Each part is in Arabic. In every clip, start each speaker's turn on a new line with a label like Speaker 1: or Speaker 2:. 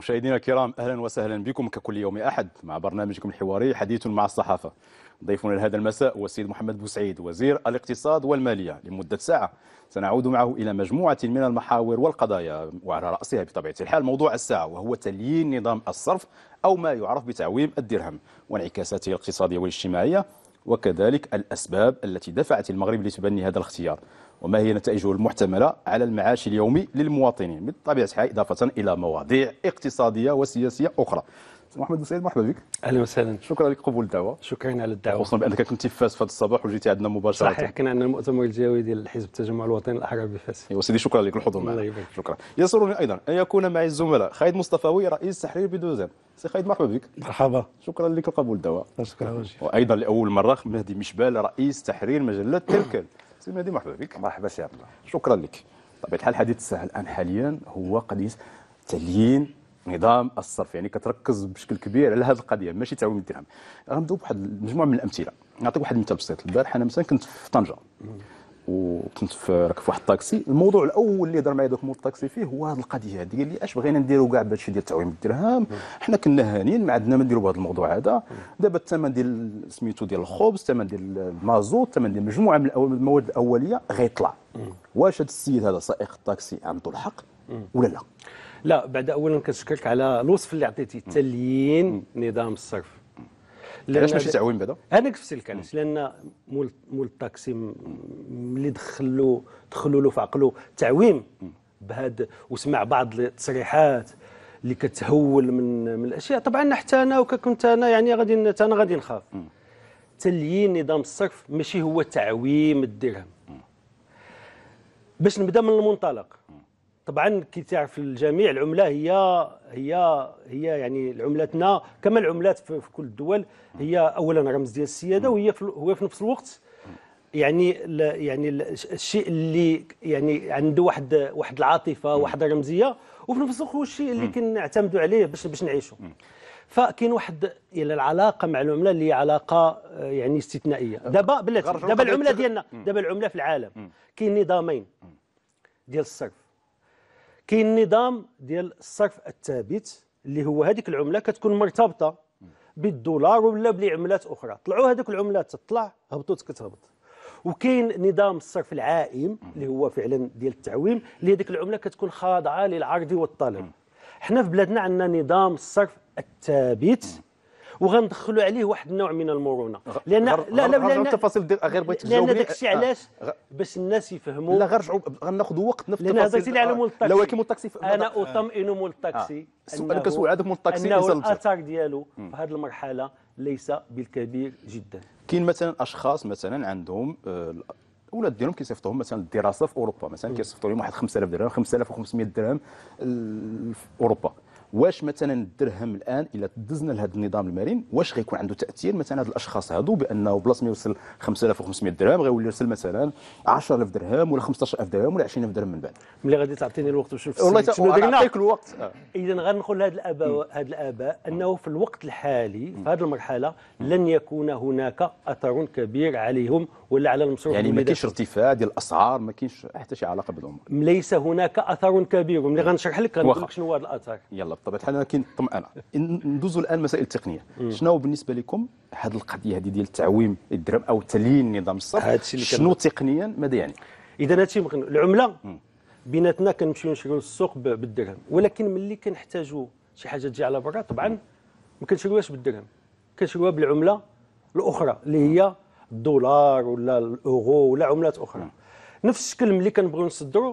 Speaker 1: مشاهدينا الكرام، اهلا وسهلا بكم ككل يوم احد مع برنامجكم الحواري حديث مع الصحافه. ضيفنا لهذا المساء هو السيد محمد بوسعيد، وزير الاقتصاد والماليه. لمده ساعه سنعود معه الى مجموعه من المحاور والقضايا، وعلى راسها بطبيعه الحال موضوع الساعه، وهو تليين نظام الصرف او ما يعرف بتعويم الدرهم وانعكاساته الاقتصاديه والاجتماعيه، وكذلك الاسباب التي دفعت المغرب لتبني هذا الاختيار، وما هي نتائجه المحتملة على المعاش اليومي للمواطنين، بطبيعة الحال إضافة إلى مواضيع اقتصادية وسياسية أخرى. محمد بوسعيد، مرحبا بك.
Speaker 2: اهلا وسهلا.
Speaker 1: شكرا لك قبول الدعوة.
Speaker 2: شكرا على الدعوة،
Speaker 1: خصوصا بأنك كنت في فاس في هذا الصباح وجيتي عندنا مباشرة.
Speaker 2: صحيح، كان عندنا المؤتمر الجوي ديال حزب التجمع الوطني الأحرار بفاس.
Speaker 1: ايوا سيدي، شكرا لك الحضور معنا.
Speaker 2: الله يبارك.
Speaker 1: شكرا. يسرني أيضا أن يكون معي الزملاء خالد مصطفاوي، رئيس تحرير بدوزان. سي خالد، مرحبا بك.
Speaker 3: مرحبا.
Speaker 1: شكرا لك القبول الدعوة.
Speaker 3: شكرا وجهي.
Speaker 1: وأيضا لأول مرة مهدي مشبال، رئيس تحرير مجلة تركل. سي مهدي، مرحبا بك.
Speaker 3: مرحبا سي عبد الله.
Speaker 1: شكرا لك. طبيعة الحال حديث الساعة الآن حاليا هو قضية تليين نظام الصرف، يعني كتركز بشكل كبير على هذه القضية، ماشي تعويم الدرهم. غنبداو بواحد المجموعة من الأمثلة. نعطيك واحد المثال بسيط. البارح أنا مثلا كنت في طنجة وكنت راكب في واحد الطاكسي. الموضوع الأول اللي هضر معايا ذاك الطاكسي فيه هو هذه القضية هذه. قال لي اش بغينا نديروا كاع بهذا الشيء ديال تعويم الدرهم، حنا كنا هانيين ما عندنا ما نديروا بهذا الموضوع هذا. دابا الثمن ديال سميتو ديال الخبز، الثمن ديال المازوت، الثمن ديال مجموعة من المواد الأولية غيطلع. واش هذا السيد هذا سائق الطاكسي عنده الحق ولا لا؟
Speaker 2: لا، بعد اولا كنشكرك على الوصف اللي عطيتي، تليين نظام الصرف.
Speaker 1: علاش ماشي تعويم بعدا؟
Speaker 2: انا قلت لك علاش، لان مول الطاكسي اللي دخلوا له في عقله تعويم بهذا، وسمع بعض التصريحات اللي كتهول من الاشياء. طبعا حتى انا وكنت انا يعني غادي نخاف. تليين نظام الصرف ماشي هو تعويم الدرهم. باش نبدا من المنطلق، طبعا كي تعرف الجميع العمله هي يعني عملتنا كما العملات في كل الدول، هي اولا رمز ديال السياده، هو في نفس الوقت يعني الشيء اللي يعني عنده واحد العاطفه، واحد الرمزيه، وفي نفس الوقت هو الشيء اللي كنعتمدوا عليه باش نعيشوا. فكاين واحد العلاقه مع العمله اللي هي علاقه يعني استثنائيه. دابا العمله ديالنا، دابا العمله في العالم كاين نظامين ديال الصرف. كاين نظام ديال الصرف الثابت اللي هو هذيك العمله كتكون مرتبطه بالدولار ولا بعملات اخرى، طلعوا هذوك العملات تطلع، هبطوا كتهبط. وكاين نظام الصرف العائم اللي هو فعلا ديال التعويم، اللي هذيك العمله كتكون خاضعه للعرض والطلب. حنا في بلادنا عندنا نظام الصرف الثابت، وغندخلوا عليه واحد النوع من المرونه، لان لا
Speaker 1: التفاصيل غير بغيت
Speaker 2: تجاوبني، لان داك الشيء علاش باش الناس يفهموا.
Speaker 1: لا غنرجعوا غناخذوا وقت في
Speaker 2: لان هضرتي لي على مول الطاكسي.
Speaker 1: لا ولكن مول الطاكسي
Speaker 2: انا اطمئن مول الطاكسي
Speaker 1: انا كنسول هذاك مول الطاكسي
Speaker 2: انه الاثر ديالو في هذه المرحله ليس بالكبير جدا.
Speaker 1: كاين مثلا اشخاص مثلا عندهم اولاد ديالهم كيصيفطوهم مثلا الدراسه في اوروبا، مثلا كيصيفطوا لهم واحد 5000 درهم، 5500 درهم في اوروبا. واش مثلا الدرهم الان الا دزنا لهذا النظام المرن، واش غيكون عنده تاثير مثلا هاد الاشخاص هادو، بانه بلاص ما يوصل 5500 درهم غيولي يرسل مثلا 10000 درهم ولا 15000 درهم ولا 20000 درهم من بعد؟
Speaker 2: ملي غادي تعطيني الوقت باش نفسر
Speaker 1: والله نعطيك الوقت.
Speaker 2: اذا غنقول لهاد الاباء انه في الوقت الحالي في هذه المرحله لن يكون هناك اثر كبير عليهم ولا على المصروف.
Speaker 1: يعني ما كاينش ارتفاع ديال الاسعار، ما كاينش حتى شي علاقه بالامور.
Speaker 2: ليس هناك اثر كبير، وملي غنشرح لك غنقول لك شنو هو هذا الاثر.
Speaker 1: يلا بطبيعه الحال انا كاين الطمانه. ندوزوا الان مسائل التقنيه. شنو بالنسبه لكم هذه القضيه هذه ديال تعويم الدرهم او تليين نظام الصرف؟ شنو تقنيا ماذا يعني؟
Speaker 2: اذا هادشي العمله بيناتنا كنمشيو نشريو للسوق بالدرهم، ولكن ملي كنحتاجوا شي حاجه تجي على برا طبعا ما كنشريوهاش بالدرهم، كنشريوها بالعمله الاخرى اللي هي الدولار ولا الاورو ولا عملات اخرى. نفس الشكل ملي كنبغيو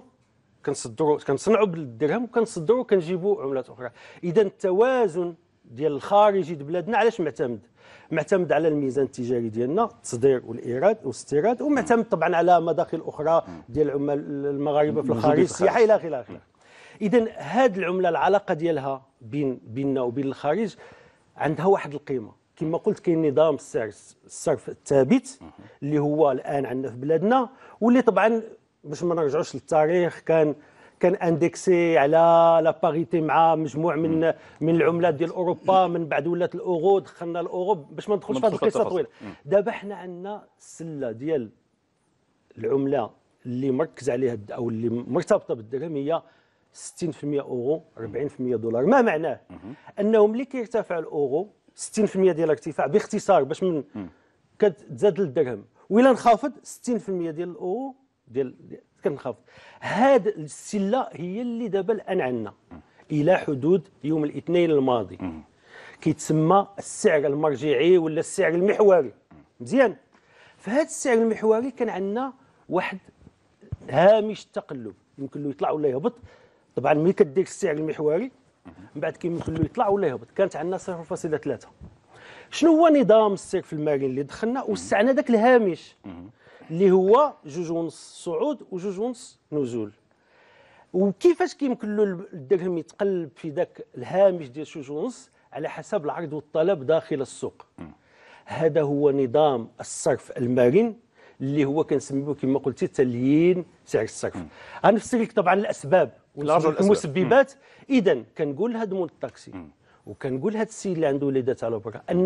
Speaker 2: كنصنعوا بالدرهم وكنصدروا كنجيبوا عملات اخرى. اذا التوازن ديال الخارجي ديال بلادنا علاش معتمد على الميزان التجاري ديالنا، التصدير والايراد والاستيراد، ومعتمد طبعا على مداخل اخرى ديال العمال المغاربه في الخارج، السياحه الى اخره. اذا هذه العمله العلاقه ديالها بيننا وبين الخارج عندها واحد القيمه. كما قلت كاين نظام الصرف الثابت اللي هو الان عندنا في بلادنا، واللي طبعا باش ما نرجعوش للتاريخ كان اندكسي على لا باريتي مع مجموع من العملات ديال اوروبا، من بعد ولات الاورو، دخلنا الاورو باش ما ندخلش في هذه القصه طويله. دابا حنا عندنا السله ديال العمله اللي مركز عليها او اللي مرتبطه بالدرهم هي 60% اورو 40% دولار. ما معناه انه ملي كيرتفع الاورو 60% ديال الارتفاع باختصار باش من كتزاد للدرهم، وإلا انخفض 60% ديال الاورو ديال كنخفض. هاد السله هي اللي دابا الان عندنا الى حدود يوم الاثنين الماضي، كيتسمى السعر المرجعي ولا السعر المحوري. مزيان، فهذا السعر المحوري كان عندنا واحد هامش تقلب، يمكن له يطلع ولا يهبط. طبعا ملي كدير السعر المحوري من بعد كيمكن له يطلع ولا يهبط. كانت عندنا 0.3. شنو هو نظام الصرف المالي اللي دخلنا؟ وسعنا ذاك الهامش اللي هو 2.5 صعود و2.5 نزول. وكيفاش كيمكن له الدرهم يتقلب في ذاك الهامش ديال 2.5 على حسب العرض والطلب داخل السوق. هذا هو نظام الصرف المرن اللي هو كنسميوه كما قلتي تليين سعر الصرف. غنفسر لك طبعا الاسباب والمسببات. اذا كنقول لهذا مول الطاكسي وكنقول لهذا السيد اللي عنده وليدات على برا ان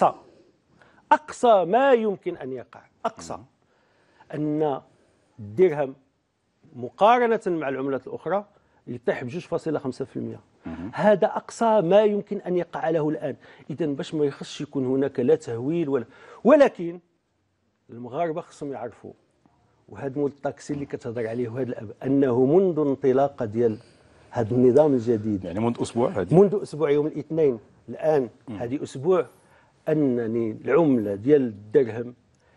Speaker 2: اقصى ما يمكن ان يقع، اقصى ان الدرهم مقارنه مع العملات الاخرى يطيح ب 2.5%. هذا اقصى ما يمكن ان يقع له الان. اذا باش ما يخصش يكون هناك لا تهويل ولكن المغاربه خصهم يعرفوا، وهذا مول الطاكسي اللي كتهضر عليه وهذا الاب، انه منذ انطلاقه ديال هذا النظام الجديد،
Speaker 1: يعني منذ اسبوع
Speaker 2: منذ اسبوع يوم الاثنين الان هذه اسبوع، انني العمله ديال الدرهم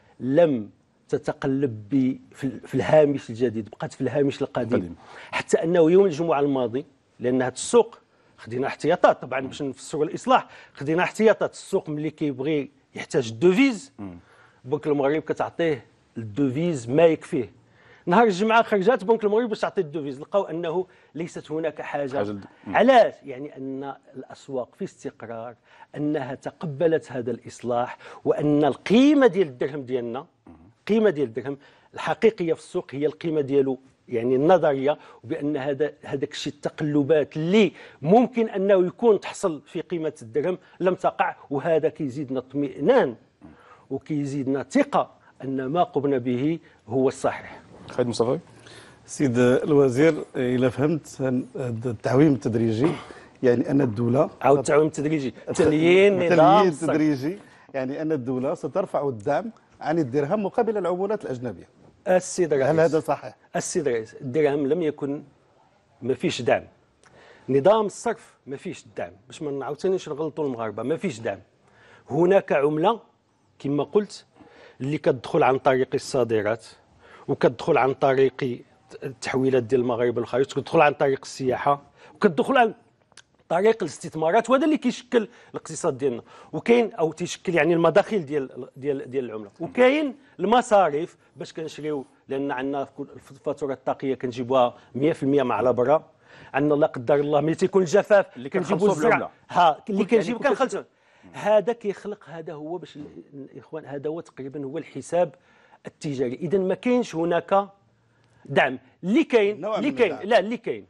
Speaker 2: لم تتقلب في الهامش الجديد، بقات في الهامش القديم. حتى انه يوم الجمعه الماضي، لان هذا السوق خدينا احتياطات طبعا باش نفسروا الاصلاح، خدينا احتياطات. السوق ملي كيبغي يحتاج الدوفيز، بنك المغرب كتعطيه الدوفيز ما يكفيه. نهار الجمعه خرجت بنك المغرب باش تعطي الدوفيز، لقاو انه ليست هناك حاجه. علاش؟ يعني ان الاسواق في استقرار، انها تقبلت هذا الاصلاح، وان القيمه ديال الدرهم ديالنا، القيمه ديال الدرهم الحقيقيه في السوق هي القيمه ديالو يعني النظريه، وبان هذاك الشيء التقلبات اللي ممكن انه يكون تحصل في قيمه الدرهم لم تقع. وهذا كيزيدنا اطمئنان وكيزيدنا ثقه ان ما قمنا به هو الصحيح.
Speaker 1: خالد مصطفى.
Speaker 3: سيد الوزير، الى فهمت التعويم التدريجي يعني ان الدوله
Speaker 2: عاود التعويم التدريجي تليين نظام
Speaker 3: تدريجي، يعني ان الدوله سترفع الدعم عن الدرهم مقابل العملات الاجنبيه.
Speaker 2: السيد الرئيس،
Speaker 3: هل هذا صحيح؟
Speaker 2: السيد الرئيس، الدرهم لم يكن، ما فيش دعم. نظام الصرف ما فيش دعم، باش ما نعاوتانيش نغلطوا المغاربه، ما فيش دعم. هناك عمله كما قلت اللي كتدخل عن طريق الصادرات، وكتدخل عن طريق التحويلات ديال المغاربه للخارج، كتدخل عن طريق السياحه، وكتدخل عن طريق الاستثمارات، وهذا اللي كيشكل الاقتصاد ديالنا. وكاين او تيشكل يعني المداخيل ديال العمله، وكاين المصاريف باش كنشريو، لان عندنا الفاتوره الطاقيه كنجيبوها 100% مع على برا. عندنا لا قدر الله ملي تيكون الجفاف
Speaker 1: اللي
Speaker 2: كنجيبوا الزرع اللي كنجيب كنخلصوا. هذا كيخلق، هذا هو باش الاخوان، هذا هو تقريبا هو الحساب التجاري. اذا ما كاينش هناك دعم. اللي كاين لا اللي كاين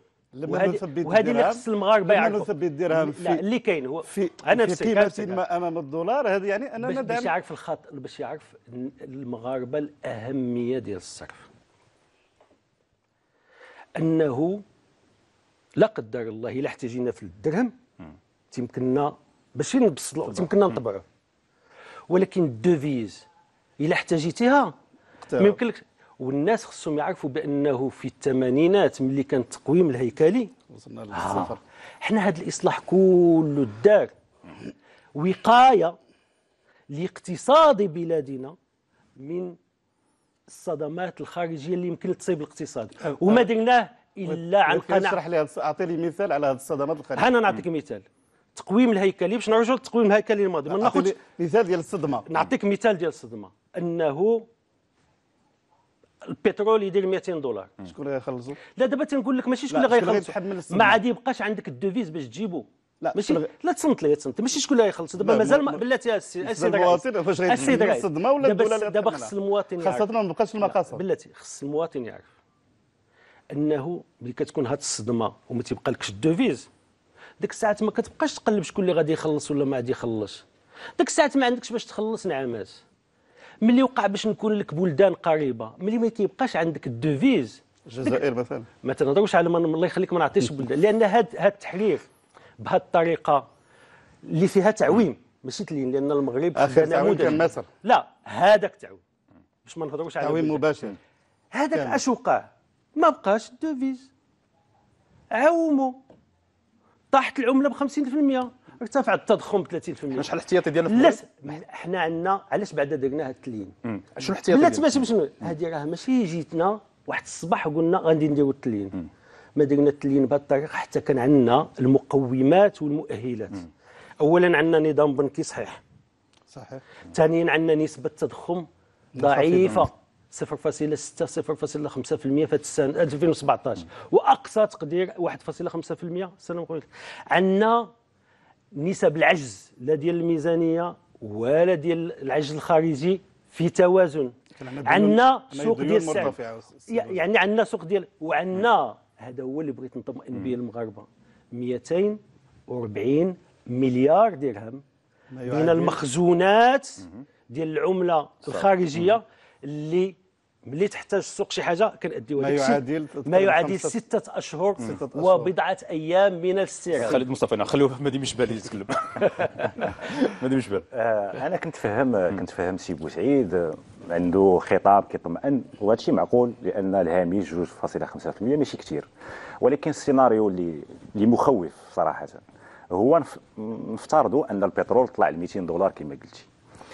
Speaker 2: وهذه اللي خص المغاربه يعرفوا.
Speaker 3: لما نثبت الدرهم
Speaker 2: في اللي كاين هو
Speaker 3: في قيمه ما امام الدولار، هذه يعني اننا ندعم.
Speaker 2: باش يعرف باش يعرف المغاربه الاهميه ديال الصرف، انه لا قدر الله الا احتاجينا في الدرهم تيمكننا باش نبسطوا، تيمكننا نطبعوه. ولكن الدوفيز الا احتاجيتيها ما يمكنلكش. والناس خصهم يعرفوا بانه في الثمانينات ملي كان التقويم الهيكلي
Speaker 3: وصلنا للصفر،
Speaker 2: حنا هذا الاصلاح كله دار وقايه لاقتصاد بلادنا من الصدمات الخارجيه اللي يمكن تصيب الاقتصاد، وما درناه الا عن قناعه.
Speaker 3: اشرح لي، اعطيني مثال على هذه الصدمات الخارجيه.
Speaker 2: انا نعطيك مثال. التقويم الهيكلي، باش نرجعوا للتقويم الهيكلي الماضي، ما ناخذش
Speaker 3: مثال ديال الصدمه.
Speaker 2: نعطيك مثال ديال الصدمه، انه البترول يدير 200 دولار.
Speaker 3: شكون اللي غيخلصوا؟
Speaker 2: لا دابا تنقول لك ماشي شكون اللي غيخلصوا، ما عاد يبقاش عندك الدوفيز باش تجيبو.
Speaker 3: لا
Speaker 2: ماشي لا تصنت لي تصنت، ماشي شكون اللي غيخلص دابا مازال بلاتي السيد
Speaker 3: المواطن فاش غيجي الصدمه ولا الدوله اللي
Speaker 2: دابا خص المواطن يعرف،
Speaker 3: خاصه ما نبقاش المقاصه.
Speaker 2: بلاتي خص المواطن يعرف انه ملي كتكون هاد الصدمه وما تيبقى لكش الدوفيز، ديك الساعات ما كتبقاش تقلب شكون اللي غادي يخلص ولا ما غادي يخلص. ديك الساعات ما عندكش باش تخلص نعمات. ملي وقع باش نكون لك بلدان قريبه، ملي ما كيبقاش عندك الدوفيز
Speaker 3: الجزائر مثلا.
Speaker 2: ما تنهضروش على الله يخليك ما نعطيش بلدان، لان هذا التحرير بهذه الطريقه اللي فيها تعويم ماشي تلين، لان المغرب
Speaker 3: اخر تعويم كان مصر.
Speaker 2: لا هذاك تعويم باش ما نهضروش على
Speaker 3: تعويم مباشر.
Speaker 2: هذاك اش وقع؟ ما بقاش الدوفيز، عوموا، طاحت العمله ب 50%، ارتفع التضخم ب 30%.
Speaker 1: شحال الاحتياطي ديالنا في
Speaker 2: لا
Speaker 1: المغرب؟
Speaker 2: حنا عندنا علاش بعدا درنا هذا التليين؟
Speaker 1: شنو الاحتياطي
Speaker 2: لا
Speaker 1: ديالنا؟
Speaker 2: تبات شنو هذه راه ماشي جيتنا واحد الصباح وقلنا غادي نديروا التليين. ما درنا التليين بهذه الطريقه حتى كان عندنا المقومات والمؤهلات. اولا عندنا نظام بنكي صحيح،
Speaker 3: صحيح.
Speaker 2: ثانيا عندنا نسبه تضخم ضعيفه 0.6 0.5% في السنه 2017، واقصى تقدير 1.5% السنه المقبله. عندنا نسب العجز لا ديال الميزانيه ولا ديال العجز الخارجي في توازن. عندنا سوق ديال السعر، يعني عندنا سوق ديال، وعندنا هذا هو اللي بغيت نطمئن به المغاربه 240 مليار درهم من المخزونات ديال العمله الخارجيه اللي ملي تحتاج السوق شي حاجه كنأديو ما يعادل 6 اشهر وبضعه ايام من الاستيراد.
Speaker 1: خالد مصطفى نخليوه مهدي مشبال يتكلم. مهدي مشبال.
Speaker 4: انا كنت فهم سي بوسعيد عنده خطاب كيطمئن، وهذا الشيء معقول لان الهامش 2.5% ماشي كثير، ولكن السيناريو اللي مخوف صراحه هو نفترضوا ان البترول طلع ل $200 كما قلتي.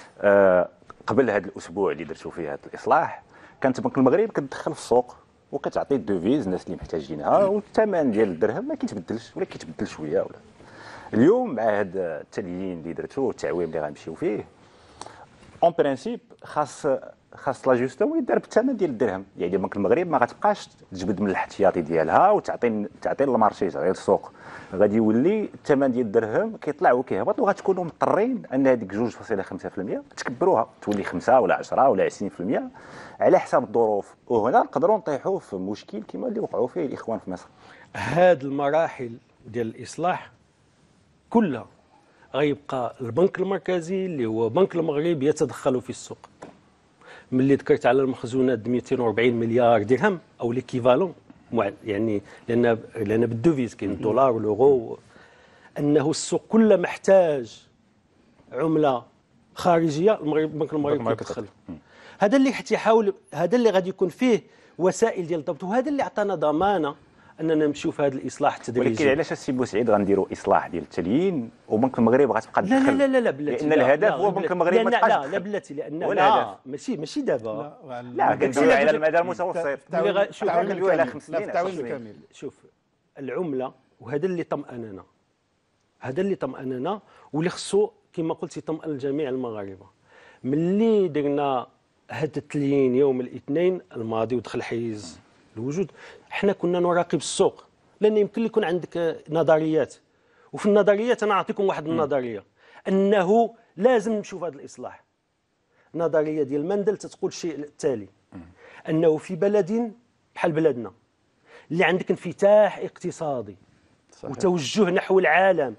Speaker 4: قبل هذا الاسبوع اللي درتوا فيه هذا الاصلاح كانت بنك المغرب كتدخل في السوق وكتعطي الدوفيز الناس اللي محتاجينها، والثمن ديال الدرهم ما كيتبدلش ولا كيتبدل شويه ولا. اليوم مع هذا التليين اللي درتوه والتعويم اللي غنمشيو فيه اون برانسيب خاص لاجوستمون يدار بالثمن ديال الدرهم، يعني بنك المغرب ما غتبقاش تجبد من الاحتياطي ديالها وتعطي للمارشي تعطي للسوق، غادي يولي الثمن ديال الدرهم كيطلع وكيهبط، وغتكونوا مضطرين ان هذيك 2.5% تكبروها تولي 5 ولا 10 ولا 20% على حساب الظروف، وهنا نقدروا نطيحوا في مشكل كما اللي وقعوا فيه الاخوان في مصر.
Speaker 2: هاد المراحل ديال الاصلاح كلها غيبقى البنك المركزي اللي هو بنك المغرب يتدخل في السوق. ملي ذكرت على المخزونات 240 مليار درهم او ليكيفالون، يعني لان بالدوفيز كاين الدولار واليورو، انه السوق كله محتاج عمله خارجيه، البنك المغربي يتدخل. هذا اللي حتى يحاول، هذا اللي غادي يكون فيه وسائل ديال الضبط، وهذا اللي عطانا ضمانه اننا نمشيو في هذا الاصلاح التدريجي.
Speaker 4: ولكن علاش السي بوسعيد غنديروا اصلاح ديال التليين وبنك المغرب غتبقى تدخل؟
Speaker 2: لا بلاتي،
Speaker 4: لان الهدف هو بنك المغرب ما تبقاش
Speaker 2: لا بلاتي، لان
Speaker 4: لا
Speaker 2: ماشي دابا.
Speaker 4: لا كندويو على المدى المتوسط،
Speaker 3: كندويو
Speaker 4: على 5 سنين
Speaker 3: التعويم الكامل.
Speaker 2: شوف العمله، وهذا اللي طمأننا واللي خصو كما قلت يطمئن الجميع المغاربه. ملي درنا هذا التليين يوم الاثنين الماضي ودخل حيز الوجود، احنا كنا نراقب السوق، لان يمكن يكون عندك نظريات، وفي النظريات انا اعطيكم واحد النظريه انه لازم نشوف هذا الاصلاح. نظريه ديال مندل تتقول الشيء التالي، انه في بلد بحال بلدنا اللي عندك انفتاح اقتصادي صحيح. وتوجه نحو العالم،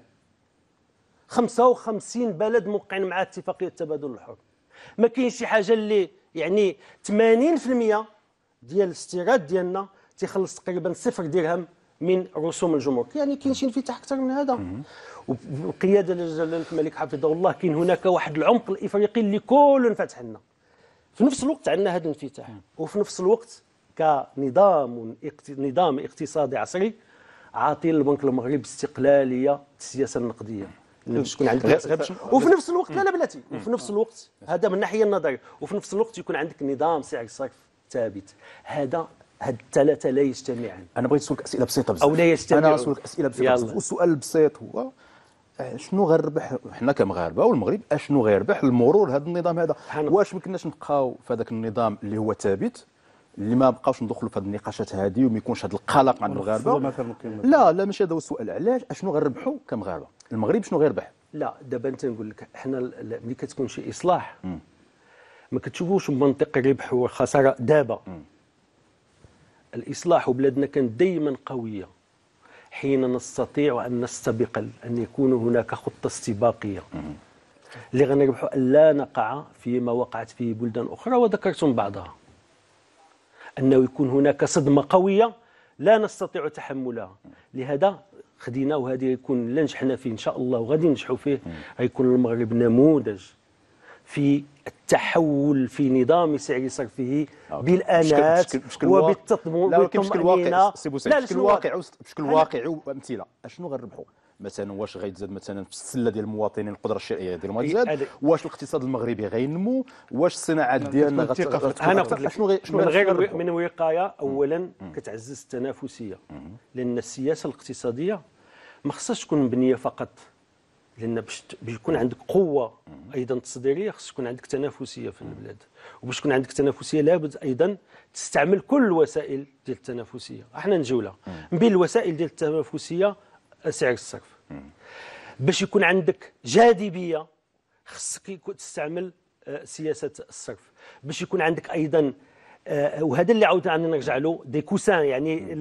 Speaker 2: 55 بلد موقعين مع اتفاقيه التبادل الحر، ما كاينش شي حاجه اللي يعني 80% ديال الاستيراد ديالنا تيخلص تقريبا 0 درهم من رسوم الجمرك، يعني كاين شي انفتاح اكثر من هذا. وبقياده جلاله الملك حفظه الله كاين هناك واحد العمق الافريقي اللي كل فتح لنا. في نفس الوقت عندنا هذا الانفتاح، وفي نفس الوقت كنظام اقتصادي عصري عاطي للبنك المغربي استقلاليه السياسه النقديه. باش تكون عندك وفي نفس الوقت لا بلاتي، وفي نفس الوقت هذا من الناحيه النظريه، وفي نفس الوقت يكون عندك نظام سعر صرف ثابت. هاد الثلاثه لا يجتمعان.
Speaker 1: انا بغيت نسولك اسئله بسيطه بزاف،
Speaker 2: او لا يجتمعون.
Speaker 1: انا نسولك اسئله بسيطه بزاف، والسؤال البسيط هو شنو غيربح حنا كمغاربه والمغرب، اشنو غيربح المرور هذا النظام هذا؟ واش ما كناش نبقاو في هذاك النظام اللي هو ثابت، اللي ما بقاوش ندخلوا في هذه النقاشات هذه وما يكونش هذا القلق عند المغاربه؟ لا ماشي هذا هو السؤال. علاش اشنو غنربحوا كمغاربه؟ المغرب شنو غيربح؟
Speaker 2: لا دابا انت نقول لك، حنا ملي كتكون شي اصلاح ما كتشوفوش بمنطق الربح والخساره. دابا الاصلاح وبلادنا كانت دائما قويه حين نستطيع ان نستبق، ان يكون هناك خطه استباقيه اللي غنربحوا ان لا نقع فيما وقعت فيه بلدان اخرى، وذكرتم بعضها. انه يكون هناك صدمه قويه لا نستطيع تحملها. لهذا خدينا، وهذه يكون اللي نجحنا فيه ان شاء الله وغادي ننجحوا فيه، غيكون المغرب نموذج في التحول في نظام سعر صرفه بالانات وبالتطمئنه.
Speaker 1: بشكل واقعي وامثله اشنو غنربحوا مثلا؟ واش غيتزاد مثلا في السله ديال المواطنين القدره الشرائيه ديالهم غتزاد؟ واش الاقتصاد المغربي غينمو؟ واش الصناعات ديالنا
Speaker 2: انا قلت لك من غير من وقايه. اولا كتعزز التنافسيه، لان السياسه الاقتصاديه ما خصهاش تكون مبنيه فقط، لان باش يكون عندك قوه ايضا تصديريه خص يكون عندك تنافسيه في البلاد، وباش يكون عندك تنافسيه لابد ايضا تستعمل كل الوسائل ديال التنافسيه. احنا نجيو لها من بين الوسائل ديال التنافسيه سعر الصرف. باش يكون عندك جاذبيه خصك تستعمل سياسه الصرف. باش يكون عندك ايضا وهذا اللي عاودنا نرجع له دي كوسان، يعني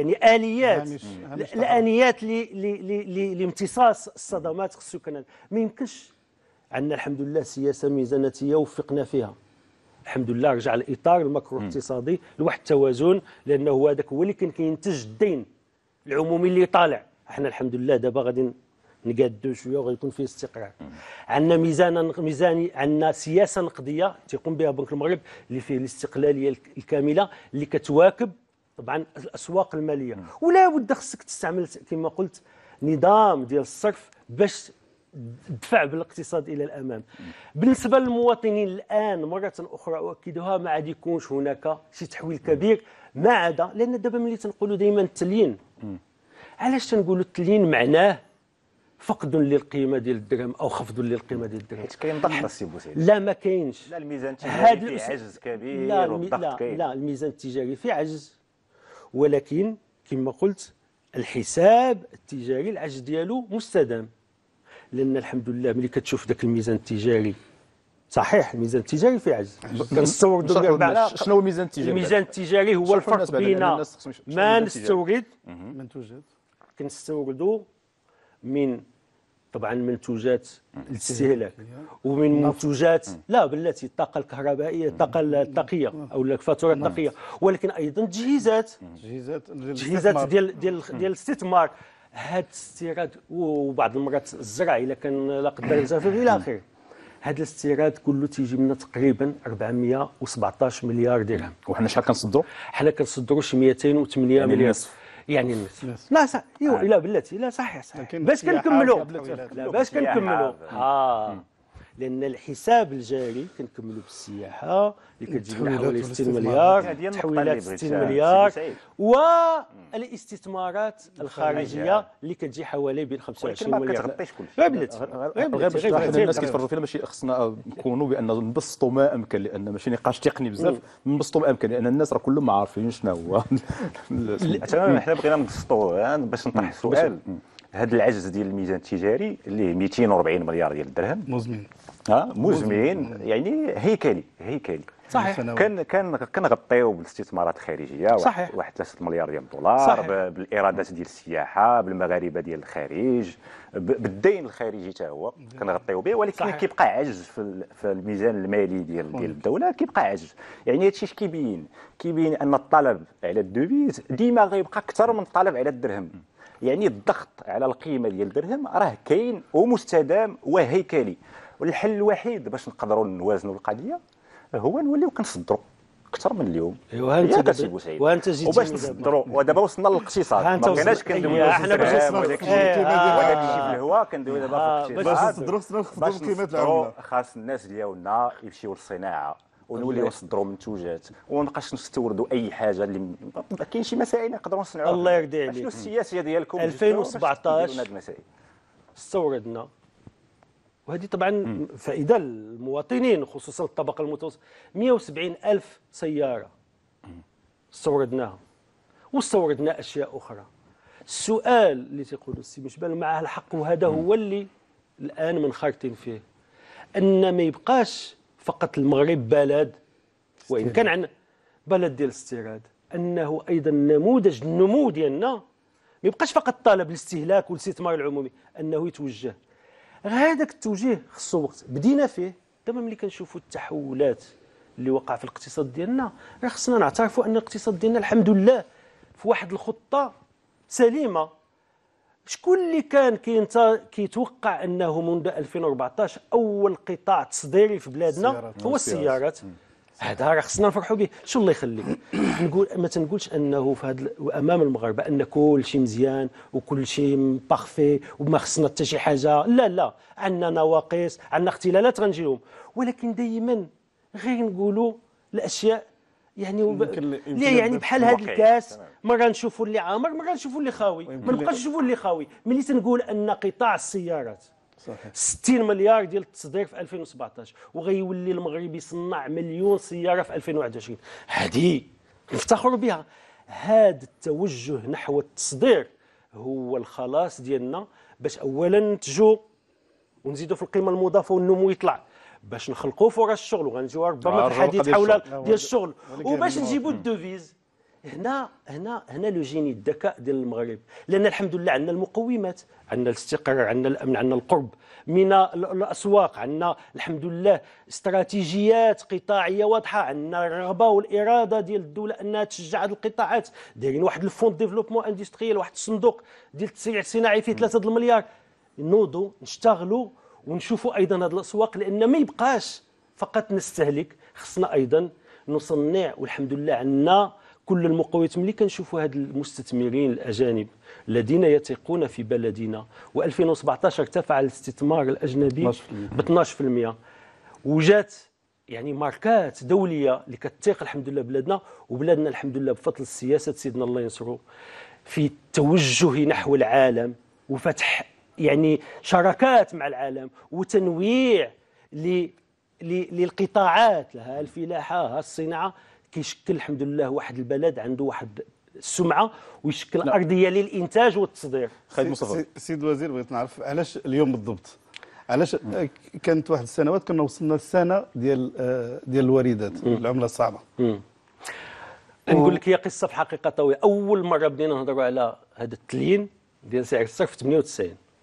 Speaker 2: الاليات لامتصاص الصدمات. خصو يكون ما يمكنش عندنا الحمد لله سياسه ميزاناتيه وفقنا فيها الحمد لله، رجع الاطار المكرو اقتصادي لواحد التوازن، لانه هذاك هو اللي كان كينتج الدين العمومي اللي طالع. احنا الحمد لله دابا غادي نقادو شويه وغيكون فيه استقرار. عندنا ميزاني، عندنا سياسه نقديه تيقوم بها بنك المغرب اللي فيه الاستقلاليه الكامله اللي كتواكب طبعا الاسواق الماليه. ولا بد خصك تستعمل كما قلت نظام ديال الصرف باش تدفع بالاقتصاد الى الامام. بالنسبه للمواطنين الان مره اخرى اؤكدها، ما عاد يكونش هناك شي تحويل كبير، ما عاد. لان دابا ملي تنقولوا دائما التليين، علاش تنقولوا التليين؟ معناه فقد للقيمه ديال الدرهم او خفض للقيمه ديال الدرهم.
Speaker 4: حيت كاين ضغط السي بوسعيد.
Speaker 2: لا ما كاينش.
Speaker 4: لا الميزان التجاري فيه عجز كبير والضغط كاين.
Speaker 2: لا الميزان التجاري فيه عجز، ولكن كما قلت الحساب التجاري العجز ديالو مستدام. لان الحمد لله ملي كتشوف ذاك الميزان التجاري صحيح الميزان التجاري فيه عجز. كنستوردوا
Speaker 1: شنو هو الميزان التجاري؟
Speaker 2: الميزان التجاري هو الفرق بين ما نستورد
Speaker 3: منتوجات
Speaker 2: كنستوردوا من طبعا منتوجات الاستهلاك ومن منتوجات لا بلاتي الطاقه الكهربائيه، الطاقه الطاقيه او الفاتوره الطاقيه، ولكن ايضا تجهيزات ديال الاستثمار. هذا الاستيراد وبعض المرات الزرع الا كان لا قدر الله الى اخره، هذا الاستيراد كله تيجي منا تقريبا 417 مليار درهم.
Speaker 1: وحنا شحال كنصدروا؟
Speaker 2: حنا كنصدروا شي 208 مليار. يعني النصف. لا صح ايوا لا بلاتي لا صحيح باش كنكملوا باش كنكملوا لان الحساب الجاري كنكملوا بالسياحه اللي كتجيب لنا حوالي 60 مليار، تحويلات 60 مليار، والاستثمارات الخارجيه اللي كتجي حوالي بين 25 مليار.
Speaker 4: ما كتغطيش كلشي.
Speaker 1: غير باش الناس كيتفرجوا فينا ماشي خصنا نكونوا بان نبسطوا ما امكن، لان ماشي نقاش تقني بزاف، نبسطوا ما امكن لان الناس راه كلهم ما عارفين شنو هو.
Speaker 4: تمام. حنا بغينا نبسطوا باش نطرح السؤال. هذا العجز ديال الميزان التجاري اللي 240 مليار ديال الدرهم مزمن، يعني هيكلي
Speaker 2: صحيح.
Speaker 4: كنغطيو بالاستثمارات الخارجيه واحد 3 مليار ديال الدولار، بالايرادات ديال السياحه، بالمغاربه ديال الخارج، بالدين الخارجي حتى هو كنغطيو به، ولكن كيبقى عجز في الميزان المالي ديال الدوله، كيبقى عجز. يعني هادشي اش كيبين ان الطلب على الدوفيز ديما غيبقى اكثر من الطلب على الدرهم. يعني الضغط على القيمه ديال الدرهم راه كاين ومستدام وهيكلي، والحل الوحيد باش نقدروا نوازنوا القضيه هو نوليو كنصدروا اكثر من اليوم.
Speaker 2: ياك سي بوسعيد وانت جيت
Speaker 4: وباش نصدروا، ودابا وصلنا للاقتصاد، ما بقيناش كندويو
Speaker 2: حنا باش
Speaker 4: وداك الشيء في الهواء كندويو دابا في الاقتصاد.
Speaker 3: باش نصدروا خصنا نخفضوا قيمه العمله.
Speaker 4: خاص الناس ديالنا يمشيو للصناعه ونوليو نصدروا منتوجات ونبقاش نستوردوا اي حاجه اللي كاين شي مسائل نقدروا نصنعوها.
Speaker 2: الله يرضي عليك.
Speaker 4: شنو السياسه ديالكم
Speaker 2: 2017 استوردنا، وهذه طبعا فائده للمواطنين خصوصا الطبقه المتوسطه، 170 ألف سياره استوردناها، واستوردنا اشياء اخرى. السؤال اللي تيقول السي مشبال معه الحق، وهذا هو اللي الان منخرطين فيه، ان ما يبقاش فقط المغرب بلد، وان كان عندنا بلد ديال الاستيراد، انه ايضا نموذج النمو ديالنا ما يبقاش فقط طالب الاستهلاك والاستثمار العمومي، انه يتوجه. هذاك التوجيه خصو وقت، بدينا فيه دابا ملي كنشوفوا التحولات اللي وقع في الاقتصاد ديالنا، راه خصنا نعترفوا ان الاقتصاد ديالنا الحمد لله في واحد الخطه سليمه. شكون اللي كان كيتوقع انه منذ 2014 اول قطاع تصديري في بلادنا هو السيارات؟ هذا راه خصنا نفرحوا به. شو الله يخليك نقول ما تنقولش انه في هذا امام المغاربه ان كل شيء مزيان وكل شيء بارفي وما خصنا حتى شي حاجه، لا، عندنا نواقص، عندنا اختلالات غنجيهم، ولكن دائما غير نقولوا الاشياء يعني يعني بحال هذا الكاس، مره نشوفوا اللي عامر، مره نشوفوا اللي خاوي، ما نبقاش نشوفوا اللي خاوي. ملي تنقول ان قطاع السيارات صحيح 60 مليار ديال التصدير في 2017 وغيولي المغرب يصنع مليون سياره في 2021، هذه نفتخر بها. هذا التوجه نحو التصدير هو الخلاص ديالنا، باش اولا ننتجوا ونزيدوا في القيمه المضافه والنمو يطلع، باش نخلقوا فرص الشغل، وغنجيو ربما في الحديث حول ديال الشغل، وباش نجيبوا الدوفيز. هنا لو جيني الذكاء ديال المغرب، لان الحمد لله عندنا المقومات، عندنا الاستقرار، عندنا الامن، عندنا القرب من الاسواق، عندنا الحمد لله استراتيجيات قطاعيه واضحه، عندنا الرغبه والاراده ديال الدوله انها تشجع هذه القطاعات، دايرين واحد الفوند ديفلوبمون اندستريال، واحد الصندوق ديال التسريع الصناعي فيه 3 المليار. نوضوا نشتغلوا ونشوفوا ايضا هذه الاسواق، لان ما يبقاش فقط نستهلك، خصنا ايضا نصنع. والحمد لله عندنا كل المقومات. ملي كنشوفوا هاد المستثمرين الاجانب الذين يثقون في بلدنا، و2017 ارتفع الاستثمار الاجنبي ب 12%، وجات يعني ماركات دوليه اللي كتثيق الحمد لله بلادنا، وبلادنا الحمد لله بفضل السياسه سيدنا الله ينصرو في التوجه نحو العالم وفتح يعني شراكات مع العالم وتنويع للقطاعات، لها الفلاحه، ها الصناعه، كيشكل الحمد لله واحد البلد عنده واحد السمعه ويشكل ارضيه للانتاج والتصدير.
Speaker 3: سيد الوزير، بغيت نعرف علاش اليوم بالضبط، علاش كانت واحد السنوات كنا وصلنا للسنه ديال الواردات العمله الصعبه.
Speaker 2: نقول لك هي قصه في الحقيقه طويله. اول مره بدينا نهضروا على هذا التليين ديال سعر الصرف في 98،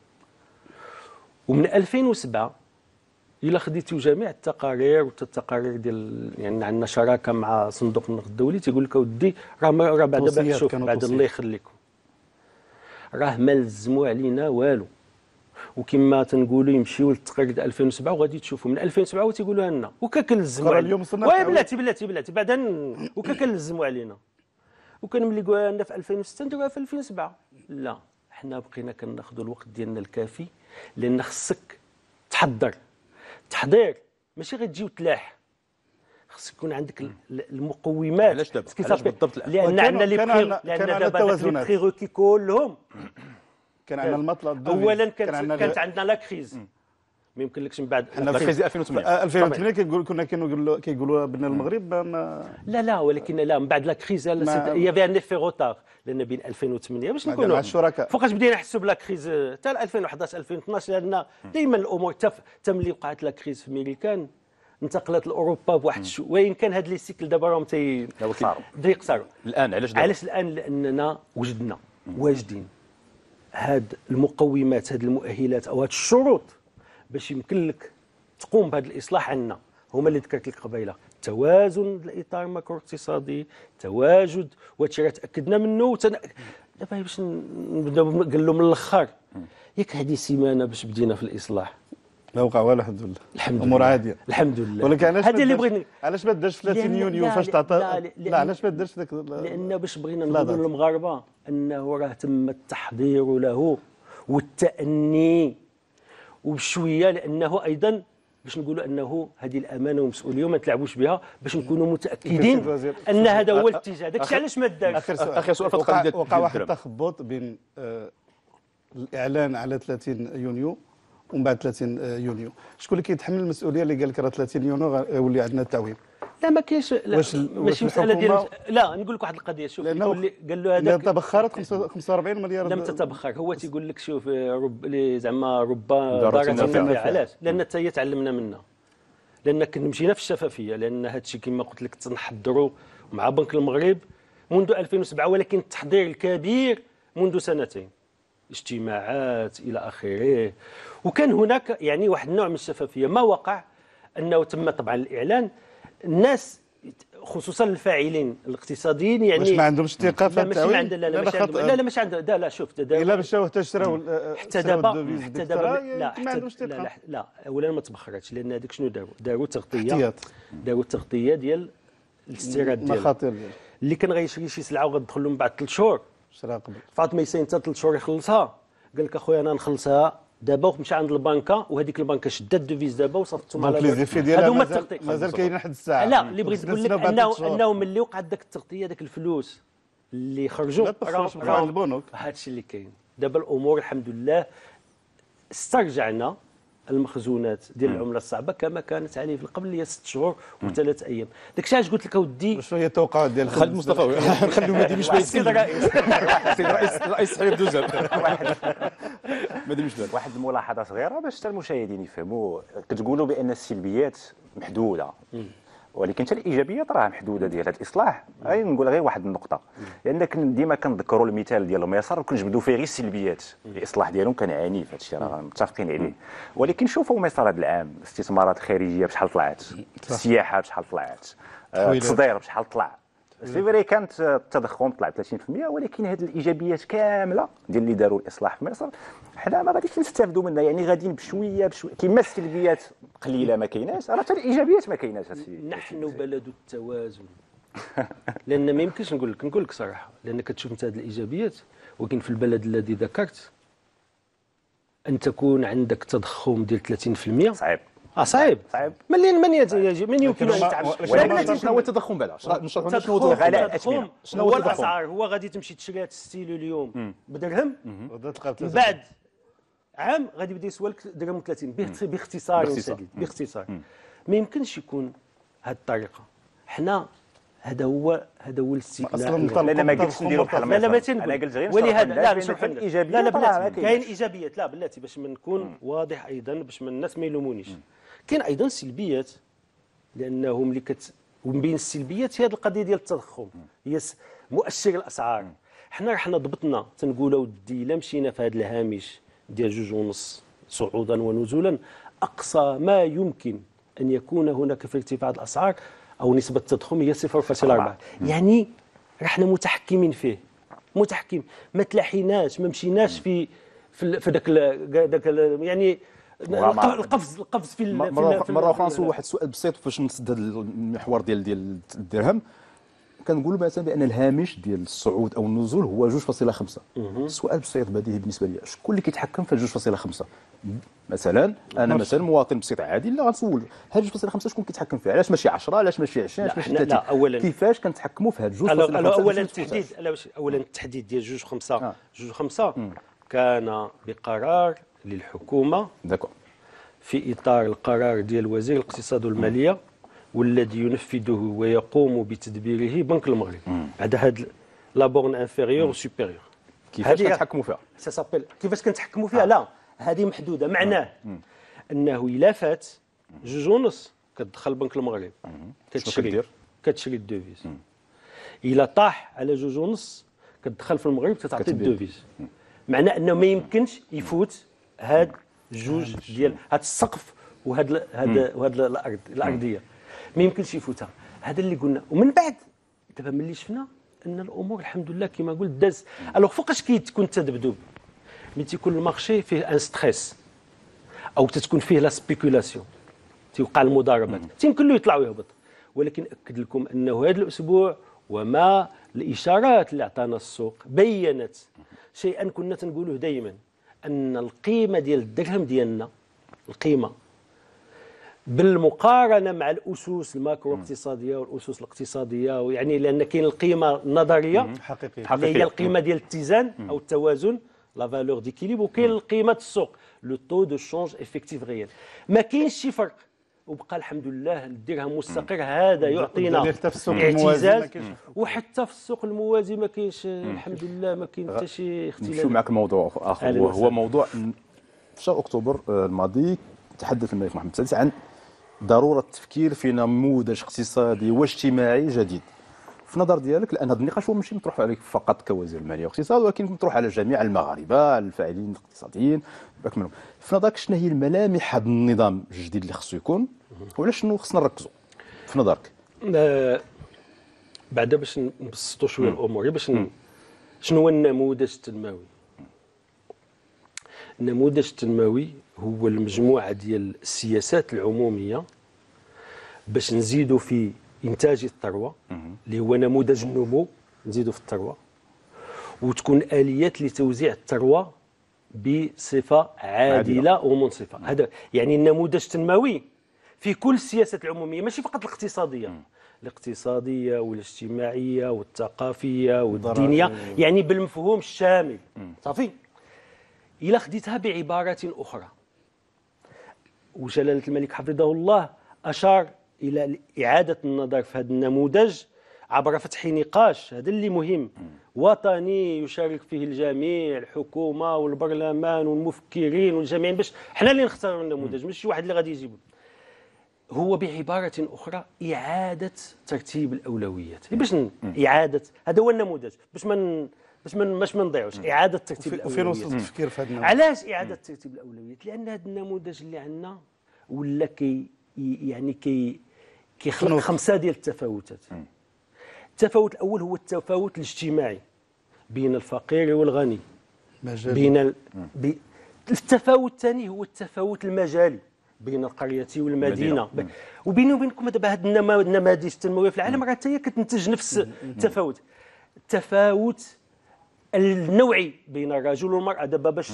Speaker 2: ومن 2007 إلا خديتوا جميع التقارير والتقارير ديال يعني عندنا شراكه مع صندوق النقد الدولي، تيقول لك اودي راه بعد شوف بعد الله يخليكم راه ما لزموا علينا والو، وكما تنقولوا يمشيوا للتقرير ديال 2007 وغادي تشوفوا من 2007 وتيقولوا لنا وكا كنلزموا
Speaker 3: اليوم وصلنا
Speaker 2: بلاتي بعدا وكا كنلزموا علينا، وكان ملي قالوا لنا في 2006 نديروها في 2007. لا، حنا بقينا كناخذوا الوقت ديالنا الكافي، لان خصك تحضير ماشي غير تجي وتلاح، خص يكون عندك المقومات.
Speaker 1: علاش بالضبط؟
Speaker 2: لان عندنا لان دابا لي بريغوكي كلهم
Speaker 3: كان عندنا المطلب.
Speaker 2: اولا كانت عندنا لا كريز، ما يمكنلكش من بعد
Speaker 1: لا كريز
Speaker 3: 2008 كيقولوا بان المغرب
Speaker 2: لا ولكن لا من بعد لا كريز هي فيها ان افي روتار، لان بين 2008 باش نكونوا فوقاش بدينا نحسوا بلا كريز حتى 2011 2012، لان دائما الامور حتى ملي وقعت لا كريز في ميريكان انتقلت لاوروبا بواحد وين كان هاد لي سيكل دابا راهم تيقصروا.
Speaker 1: الان علاش
Speaker 2: الان؟ لاننا واجدين هاد المقومات، هاد المؤهلات او هاد الشروط باش يمكن لك تقوم بهذا الاصلاح. عندنا هما اللي ذكرت لك قبيله: توازن الاطار الماكرو اقتصادي، تواجد، وهادشي راه تاكدنا منه. دابا باش نبداو قال له من الاخر، ياك هذه سيمانه باش بدينا في الاصلاح
Speaker 3: لا وقع والو الحمد لله،
Speaker 2: الامور
Speaker 3: عاديه
Speaker 2: الحمد لله.
Speaker 3: ولكن
Speaker 2: هذا اللي بغيت
Speaker 3: علاش ما داش 30 يونيو فاش تعطى؟ لا علاش ما دارش ذاك؟
Speaker 2: لان باش بغينا نقولوا للمغاربه انه راه تم التحضير له والتأني وبشويه، لانه ايضا باش نقولوا انه هذه الامانه والمسؤوليه وما تلعبوش بها، باش نكونوا متاكدين ان هذا هو الاتجاه. داكشي علاش ما دارش.
Speaker 1: اخر سؤال
Speaker 3: وقع واحد التخبط بين الاعلان على 30 يونيو ومن بعد 30 يونيو. شكون اللي كيتحمل المسؤوليه اللي قال لك راه 30 يونيو يولي عندنا التعويم؟
Speaker 2: لا ما كاينش، ماشي مساله ديال لا. نقول لك واحد القضيه، شوف اللي قال له هذاك
Speaker 3: تبخرت 45 مليار.
Speaker 2: لم تتبخر، هو تيقول لك شوف زعما رب ضاره نافعه. علاش؟ لان حتى هي تعلمنا منها، لان كنا مشينا في الشفافيه، لان هذا الشيء كما قلت لك تنحضروا مع بنك المغرب منذ 2007، ولكن التحضير الكبير منذ سنتين، اجتماعات الى اخره، وكان هناك يعني واحد النوع من الشفافيه. ما وقع انه تم طبعا الاعلان الناس خصوصا الفاعلين الاقتصاديين يعني
Speaker 3: واش ما عندهمش ثقه في
Speaker 2: لا ماشي ما
Speaker 3: التعويل؟
Speaker 2: عندنا لا ماشي عندهم لا ماشي عندهم لا شوف
Speaker 3: الا مشاو حتى شراو
Speaker 2: حتى دابا لا
Speaker 3: ما عندهمش
Speaker 2: لا
Speaker 3: ثقه.
Speaker 2: لا لا اولا ما تبخرتش لان هذيك شنو داروا تغطيه
Speaker 3: احتياط.
Speaker 2: داروا تغطيه ديال الاستيراد ديالها
Speaker 3: المخاطر ديال
Speaker 2: اللي كان غيشري شي سلعه وغتدخل له من بعد 3 شهور
Speaker 3: شرا قبل.
Speaker 2: فاطمه يسين حتى 3 شهور يخلصها قال لك اخويا انا نخلصها دابا ومشى عند البنكه وهذيك البنكه شدت الدوفيز دابا وصافتهم
Speaker 3: دونك لي زيفي
Speaker 2: هادو
Speaker 3: ديالها
Speaker 2: هما
Speaker 3: مازال
Speaker 2: التغطيه
Speaker 3: مازال كاينين لحد الساعه.
Speaker 2: لا اللي بغيت نقول لك
Speaker 3: نستناو بعد ثلاث شهور.
Speaker 2: انه ملي وقعت داك التغطيه داك الفلوس اللي خرجوا
Speaker 3: لا تخرج من البنوك.
Speaker 2: هذا الشيء اللي كاين دابا الامور الحمد لله استرجعنا المخزونات ديال العمله الصعبه كما كانت عليه في قبل اللي هي 6 شهور و3 ايام داك الشيء علاش قلت لك اودي
Speaker 3: شنو هي التوقعات ديالك؟
Speaker 1: خالد مصطفى خليو ما يديرش بالي
Speaker 2: السيد الرئيس
Speaker 1: السيد الرئيس حبيب دوزه ما يديرش بالي.
Speaker 4: واحد الملاحظه صغيره باش حتى المشاهدين يفهموا. كتقولوا بان السلبيات محدوده ولكن حتى الايجابيات راه محدوده ديال هذا الاصلاح. غير نقول غير واحد النقطه لان ديما كنذكروا المثال ديال الميسر وكنجبدوا فيه غير السلبيات. الاصلاح ديالهم كان عنيف، هذا الشيء راه متفقين عليه. ولكن شوفوا ميسر هذا العام الاستثمارات الخارجيه بشحال طلعت، السياحه بشحال طلعت، التصدير بشحال طلع. سيفري كانت التضخم طلع 30% ولكن هذه الايجابيات كامله ديال اللي داروا الاصلاح في مصر حنا ما غاديش نستافدوا منها. يعني غاديين بشويه بشويه كما السلبيات قليله ما كايناش راه حتى الايجابيات ما كايناش.
Speaker 2: نحن بلد التوازن لان ما يمكنش نقول لك صراحه لان كتشوف انت هذه الايجابيات ولكن في البلد الذي ذكرت ان تكون عندك تضخم ديال 30%
Speaker 4: صعيب
Speaker 2: صعيب من يمكن ان
Speaker 1: ولكن شنو هو التضخم بعدا؟ نشرحوا لنا شنو هو
Speaker 2: التضخم هو الاسعار. هو غادي تمشي تشري هذا الستيلو اليوم بدرهم من بعد عام غادي يبدا يسوى لك درهم 30 باختصار شديد باختصار. ما يمكنش يكون هذه الطريقه. حنا هذا هو الاستثناء
Speaker 3: اصلا
Speaker 4: لان ما قلتش نديروا بحال
Speaker 2: لا
Speaker 4: مصر.
Speaker 2: انا
Speaker 4: قلت غير
Speaker 2: ولهذا لا
Speaker 4: نشرح
Speaker 2: لا
Speaker 4: الايجابيات.
Speaker 2: لا بلاتي كاين ايجابيات لا بلاتي باش نكون واضح ايضا باش الناس ما يلومونيش. كاين ايضا سلبيات لانه ملي ومن بين السلبيات هي هذه القضيه ديال التضخم هي مؤشر الاسعار. حنا ضبطنا تنقول اودي الا مشينا في هذا الهامش ديال 2.5 صعودا ونزولا اقصى ما يمكن ان يكون هناك في ارتفاع الاسعار او نسبه التضخم هي 0.4. يعني احنا متحكمين فيه متحكم ما تلاحيناش ما مشيناش في داك يعني القفز في
Speaker 1: مره اخرى نسول واحد السؤال بسيط باش نسد هذا المحور ديال الدرهم. كنقولوا مثلا بان الهامش ديال الصعود او النزول هو 2.5. السؤال بسيط بديهي بالنسبه لي شكون اللي كيتحكم في 2.5؟ مثلا انا مثلا مواطن بسيط عادي لا غنسول هاد 2.5 شكون كيتحكم فيه؟ علاش ماشي 10 علاش ماشي 20 علاش ماشي 30
Speaker 2: اولا
Speaker 1: كيفاش كنتحكموا في هاد 2.5؟
Speaker 2: اولا التحديد ديال 2.5 كان بقرار للحكومه
Speaker 1: داكور
Speaker 2: في اطار القرار ديال وزير الاقتصاد والماليه والذي ينفذه ويقوم بتدبيره بنك المغرب. هذا لا بورن انفيريور وسوبيريور.
Speaker 1: كيفاش كنتحكموا فيها؟
Speaker 2: كيفاش كنتحكموا فيها؟ لا هذه محدوده. معناه انه الا فات 2.5 كتدخل بنك المغرب كتشري الدوفيز. الا طاح على 2.5 كتدخل في المغرب كتعطي الدوفيز. معناه انه ما يمكنش يفوت هاد جوج ديال هاد السقف وهاد الارضيه ما يمكنش يفوتها. هذا اللي قلنا. ومن بعد دابا ملي شفنا ان الامور الحمد لله كما قلت داز. الوغ فوقاش كيكون التذبذب؟ ملي تيكون المارشي فيه ان ستريس او تتكون فيه لا سبيكولاسيون تيوقع المضاربات تيمكن له يطلع ويهبط. ولكن اكد لكم انه هذا الاسبوع وما الاشارات اللي عطانا السوق بينت شيئا كنا تنقولوه دائما ان القيمه ديال الدرهم ديالنا القيمه بالمقارنه مع الاسس الماكرو اقتصاديه والاسس الاقتصاديه ويعني لان كاين القيمه النظريه
Speaker 3: حقيقيه
Speaker 2: اللي هي القيمه ديال الاتزان او التوازن لا فالور ديكيليبر وكاين القيمه السوق لو تو دو شونج افيكتيف ريال. ما كاينش شي فرق وبقى الحمد لله الدرهم مستقر. هذا يعطينا اعتزاز. وحتى في السوق الموازي ما كاينش الحمد لله ما كاين حتى شي اختلاف.
Speaker 1: نمشيو معك لموضوع اخر وهو موضوع في شهر اكتوبر الماضي تحدث الملك محمد السادس عن ضروره التفكير في نموذج اقتصادي واجتماعي جديد. في النظر ديالك لان هذا النقاش هو ماشي مطروح عليك فقط كوزير الماليه والاقتصاد ولكن مطروح على جميع المغاربه الفاعلين الاقتصاديين باكملهم. في نظرك شنو هي الملامح هذا النظام الجديد اللي خصو يكون وعلى شنو خصنا نركزوا في نظرك؟
Speaker 2: بعدا باش نبسطوا شويه الامور، شنو هو النموذج التنموي؟ النموذج التنموي هو المجموعه ديال السياسات العموميه باش نزيدوا في انتاج الثروه اللي هو نموذج النمو، نزيدوا في الثروه، وتكون اليات لتوزيع الثروه بصفه عادله ومنصفه. هذا يعني النموذج التنموي في كل السياسات العموميه، ماشي فقط الاقتصاديه والاجتماعيه والثقافيه والدينيه، يعني بالمفهوم الشامل. صافي. إلا خديتها بعبارة أخرى، وجلالة الملك حفظه الله أشار إلى إعادة النظر في هذا النموذج عبر فتح نقاش، هذا اللي مهم، وطني يشارك فيه الجميع، الحكومة والبرلمان والمفكرين والجميع، باش حنا اللي نختاروا النموذج، ماشي واحد اللي غادي يجيبه. هو بعبارة أخرى إعادة ترتيب الأولويات، باش إعادة، هذا هو النموذج، باش ما نضيعوش. اعاده ترتيب الاولويات.
Speaker 3: وفين وصلت التفكير في هذا النموذج؟
Speaker 2: علاش اعاده ترتيب الاولويات؟ لان هذا النموذج اللي عندنا ولا كيخلق 5 ديال التفاوتات. التفاوت الاول هو التفاوت الاجتماعي بين الفقير والغني، التفاوت الثاني هو التفاوت المجالي بين القريه والمدينه. وبيني وبينكم دابا هذه النماذج التنمويه في العالم راه حتى هي كتنتج نفس التفاوت. التفاوت النوعي بين الرجل والمرأة. دابا باش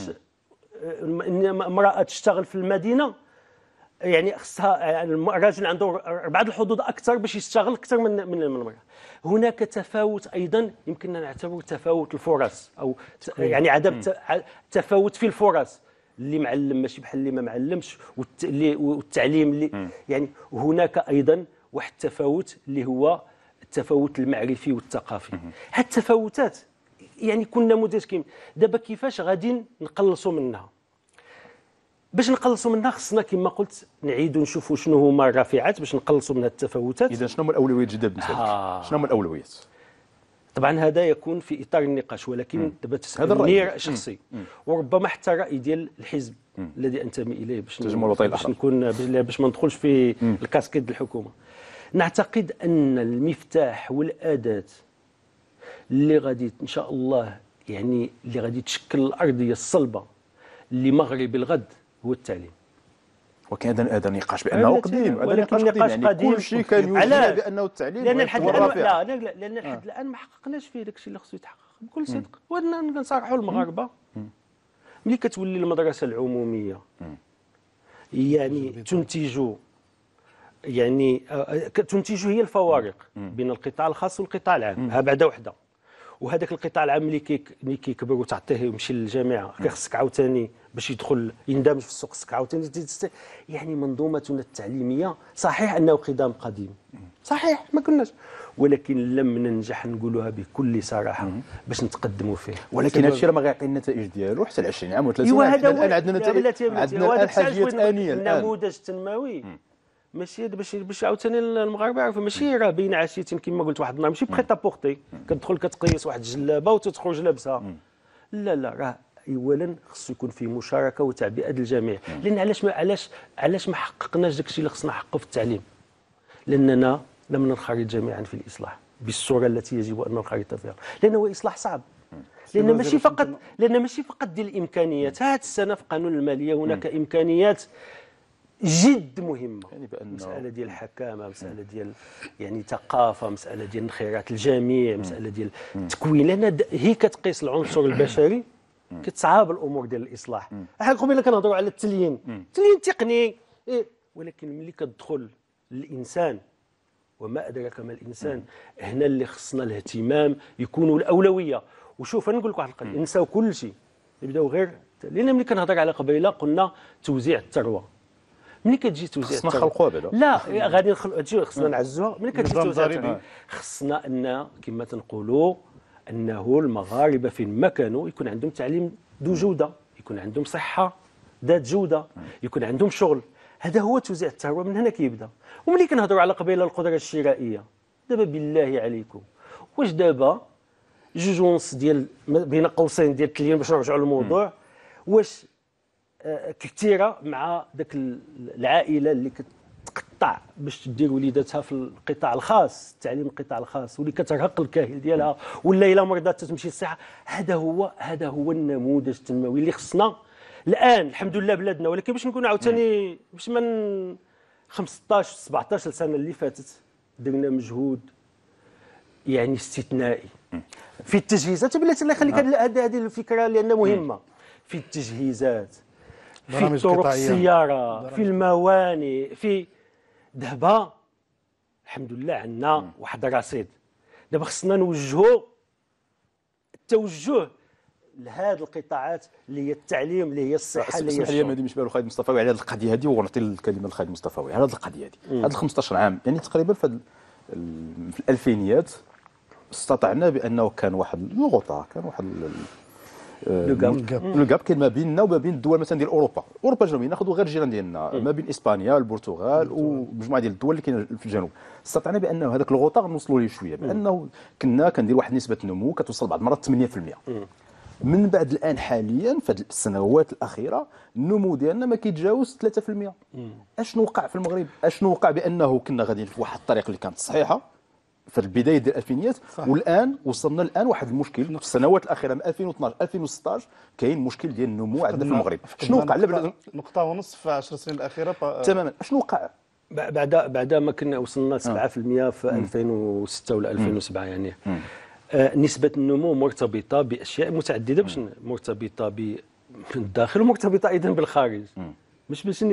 Speaker 2: امرأة تشتغل في المدينة، يعني خصها الراجل عنده 4 الحظوظ أكثر باش يشتغل أكثر من المرأة. هناك تفاوت أيضا يمكننا نعتبره تفاوت الفرص، أو يعني عدم تفاوت في الفرص، اللي معلم ماشي بحال اللي ما معلمش، والتعليم اللي يعني هناك أيضا واحد التفاوت اللي هو التفاوت المعرفي والثقافي. هاد التفاوتات يعني كل نموذج كيما دابا كيفاش غادي نقلصوا منها؟ باش نقلصوا منها خصنا كما قلت نعيدوا نشوفوا شنو هما الرافعات باش نقلصوا من هاد التفاوتات.
Speaker 1: اذا شنو هما الاولويات جدا بالنسبه لك؟ شنو هما الاولويات؟
Speaker 2: طبعا هذا يكون في اطار النقاش، ولكن دابا تسالني رأي شخصي، وربما حتى الراي ديال الحزب الذي انتمي اليه، باش ما ندخلش في الكاسكيد الحكومه. نعتقد ان المفتاح والاداه اللي غادي ان شاء الله يعني اللي غادي تشكل الارضيه الصلبه لمغرب الغد هو التعليم.
Speaker 1: وكان هذا نقاش بانه قديم، هذا نقاش قديم، كل شيء كان يوجد بانه التعليم
Speaker 2: لان لحد الان لان لحد الان ما حققناش فيه داك الشيء اللي خصو يتحقق بكل صدق. ونصارحوا المغاربه ملي كتولي المدرسه العموميه يعني تنتج هي الفوارق بين القطاع الخاص والقطاع العام. ها بعدا وحده، وهذاك القطاع العام اللي كيكبر وتعطيه ويمشي للجامعه، خصك عاوتاني باش يدخل يندمج في السوق، خصك عاوتاني يعني منظومتنا التعليميه صحيح انه قدام قديم، صحيح ما كناش، ولكن لم ننجح نقولوها بكل صراحه باش نتقدموا فيه.
Speaker 1: ولكن هذا الشيء راه ما غيعطي النتائج ديالو حتى ل 20 عام و 30
Speaker 2: عام.
Speaker 1: الان عندنا نتائج، عندنا الان حاجيات انيه.
Speaker 2: النموذج التنموي ماشي باش عاوتاني المغاربه يعرفوا، ماشي راه بين عشيتين كما قلت واحد النهار، ماشي بخيطه بوغتي كتدخل كتقيس واحد الجلابه وتخرج لابسها. لا راه اولا خصو يكون فيه مشاركه وتعبئه الجميع. لان علاش ما حققناش داك الشيء اللي خصنا نحققه في التعليم؟ لاننا لم ننخرط جميعا في الاصلاح بالصوره التي يجب ان ننخرط فيها، لانه اصلاح صعب، لان ماشي فقط ديال الامكانيات. هذه السنه في قانون الماليه هناك امكانيات جد مهمه، يعني مساله ديال الحكامه، مساله ديال يعني ثقافه، مساله ديال انخراط الجميع، مساله ديال التكوين، لان هي كتقيس العنصر البشري، كتصعب الامور ديال الاصلاح. احنا قبيله كنهضروا على التليين تقني، ولكن ملي كتدخل الانسان وما ادراك ما الانسان، هنا اللي خصنا الاهتمام يكون الاولويه. وشوف انا نقول لك واحد القضيه، نساو كل شيء، نبداو غير لان ملي كنهضر على قبيله قلنا توزيع الثروه. ملي كتجي توزيع
Speaker 1: خصنا نخلقوها بعدا،
Speaker 2: لا غادي نخلقوا، خصنا نعزوها. ملي كتجي توزيع خصنا ان كما تنقولوا انه المغاربه فين ما كانوا يكون عندهم تعليم ذو جوده، يكون عندهم صحه ذات جوده، يكون عندهم شغل. هذا هو توزيع الثروه، من هنا كيبدا. وملي كنهضروا على قبيله القدره الشرائيه، دابا بالله عليكم واش دابا 2.5 ديال بين قوسين ديال التليين باش نرجعوا للموضوع، واش كثيره مع ذاك العائله اللي كتقطع باش دير وليداتها في القطاع الخاص، التعليم القطاع الخاص، واللي كترهق الكاهل ديالها، ولا الا مرضات تتمشي للصحه. هذا هو النموذج التنموي اللي خصنا الان. الحمد لله بلادنا، ولكن باش نكون عاوتاني باش من 15 17 سنه اللي فاتت درنا مجهود يعني استثنائي في التجهيزات. بلاتي الله يخليك، هذه الفكره لان مهمه في التجهيزات، في طرق السياره، في الموانئ، في دابا الحمد لله عندنا واحد الرصيد. دابا خصنا نوجهوا التوجه لهذه القطاعات اللي هي التعليم، اللي هي الصحه، اللي هي
Speaker 1: اسمح لي مهدي مشبال الخالد مصطفى على هذه القضيه هذه، ونعطي الكلمه للخالد مصطفى على هذه القضيه هذه. هذه 15 عام يعني تقريبا في الالفينيات استطعنا بانه كان واحد الغطاء، كان واحد لو كاب كاين ما بيننا وما بين الدول مثلا ديال اوروبا الجنوبيه. ناخذوا غير الجيران ديالنا، ما بين اسبانيا البرتغال ومجموعه ديال الدول اللي كاينه في الجنوب. استطعنا بانه هذاك الغطاء نوصلوا ليه شويه، بانه كنا كندير واحد نسبه نمو كتوصل بعض المرات 8%. من بعد الان حاليا في هذه السنوات الاخيره النمو ديالنا ما كيتجاوز 3%. اشنو وقع في المغرب؟ اشنو وقع؟ بانه كنا غاديين في واحد الطريق اللي كانت صحيحه في البدايه ديال الالفينيات، والان وصلنا الان واحد المشكل في السنوات الاخيره من 2012 2016 كاين مشكل ديال النمو عندنا في المغرب. شنو وقع؟
Speaker 3: نقطه ونص في 10 سنين الاخيره
Speaker 1: تماما. شنو وقع؟
Speaker 2: بعد ما كنا وصلنا 7% في 2006 ولا 2007 يعني. نسبة النمو مرتبطة بأشياء متعددة، باش مرتبطة بالداخل ومرتبطة أيضا بالخارج. مش باش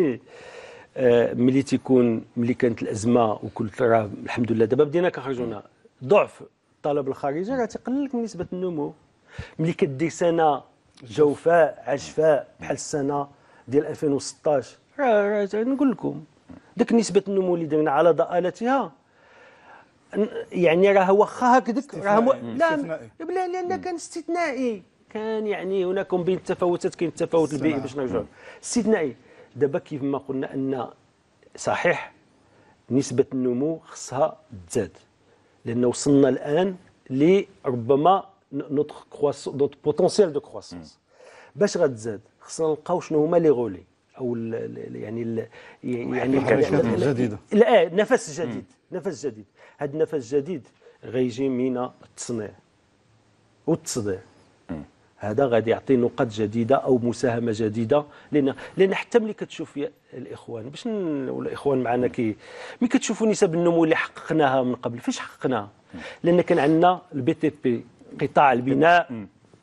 Speaker 2: ملي كانت الأزمة وكل راه الحمد لله دابا بدينا كنخرجونا ضعف الطلب الخارجي، راه تقلل لك نسبة النمو. ملي كدير سنة جوفاء عجفاء بحال السنة ديال 2016 راه نقول لكم ديك نسبة النمو اللي درنا على ضآلتها يعني راه واخا هكذاك راه لا لان كان استثنائي، كان يعني هناك بين التفاوتات كاين التفاوت البيئي باش نرجعوا استثنائي. دابا كيف ما قلنا ان صحيح نسبة النمو خصها تزاد، لان وصلنا الان لربما نوتر بوتونسيال دو كرواسونس. باش غتزاد خصنا نلقاو شنو هما لي غولي او يعني
Speaker 3: جديده،
Speaker 2: لا نفس جديد. هذا النفس الجديد غيجي من التصنيع والتصدير. هذا غادي يعطي نقط جديده او مساهمه جديده، لان حتى ملي كتشوف الاخوان باش الاخوان معنا ملي كتشوفوا نسب النمو اللي حققناها من قبل، فاش حققناها؟ لان كان عندنا البي تي بي قطاع البناء.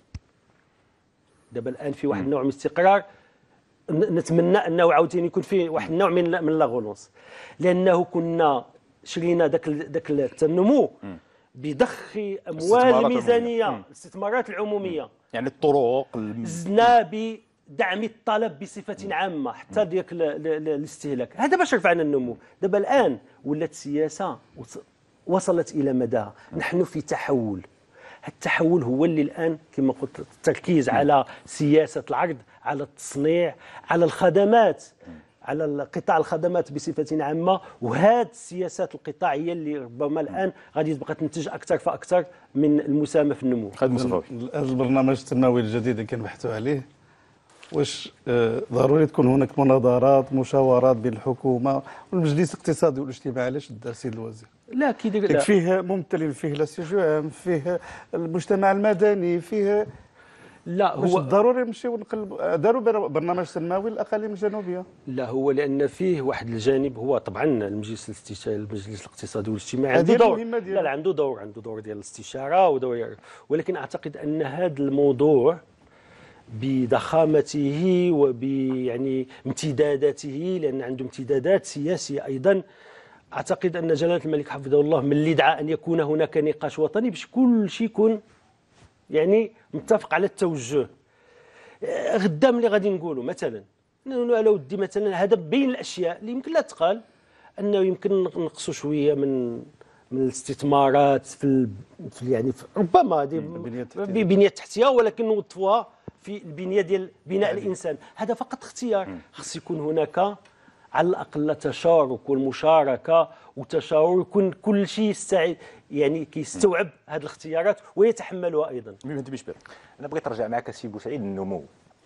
Speaker 2: دابا الان في واحد النوع من الاستقرار، نتمنى انه عاوتاني يكون فيه واحد النوع من لا غولونس، لانه كنا شرينا داك التنمو بضخ اموال الميزانيه الاستثمارات العموميه،
Speaker 1: يعني الطرق
Speaker 2: زدنا بدعم الطلب بصفه عامه حتى ديك الاستهلاك. هذا باش رفعنا النمو. دابا الان ولات السياسه وصلت الى مدى، نحن في تحول. التحول هو اللي الان كما قلت التركيز على سياسه العرض، على التصنيع، على الخدمات، على قطاع الخدمات بصفه عامه. وهذه السياسات القطاعيه اللي ربما الان غادي تبقى تنتج اكثر فاكثر من المساهمه في النمو.
Speaker 3: هذا البرنامج التنموي الجديد اللي كنبحثوا عليه، واش ضروري تكون هناك مناظرات مشاورات بين الحكومه والمجلس الاقتصادي والاجتماعي؟ علاش دار السيد الوزير؟
Speaker 2: لا كيدير
Speaker 3: فيه ممثلين، فيه لا سي جو ام، فيه المجتمع المدني، فيه
Speaker 2: لا هو
Speaker 3: ضروري نمشيو نقلبوا. داروا برنامج تنموي للاقاليم الجنوبيه.
Speaker 2: لا هو لان فيه واحد الجانب، هو طبعا المجلس الاقتصادي والاجتماعي عنده دور. لا عنده دور ديال الاستشاره ودور، ولكن اعتقد ان هذا الموضوع بضخامته يعني امتداداته، لان عنده امتدادات سياسيه ايضا. اعتقد ان جلاله الملك حفظه الله ملي دعا ان يكون هناك نقاش وطني باش كل شيء يكون يعني متفق على التوجه. غدا ملي غادي نقولوا مثلا على ودي مثلا هذا بين الاشياء اللي يمكن لا تقال، انه يمكن نقصوا شويه من الاستثمارات في يعني ربما هذه بنيه تحتيه، ولكن نوظفوها في البنيه ديال بناء الانسان. هذا فقط اختيار. خص يكون هناك على الاقل تشارك والمشاركه وتشاور، يكون كل شيء يعني كيستوعب هذه الاختيارات ويتحملها ايضا.
Speaker 4: انا بغيت نرجع معك سي بوسعيد. النمو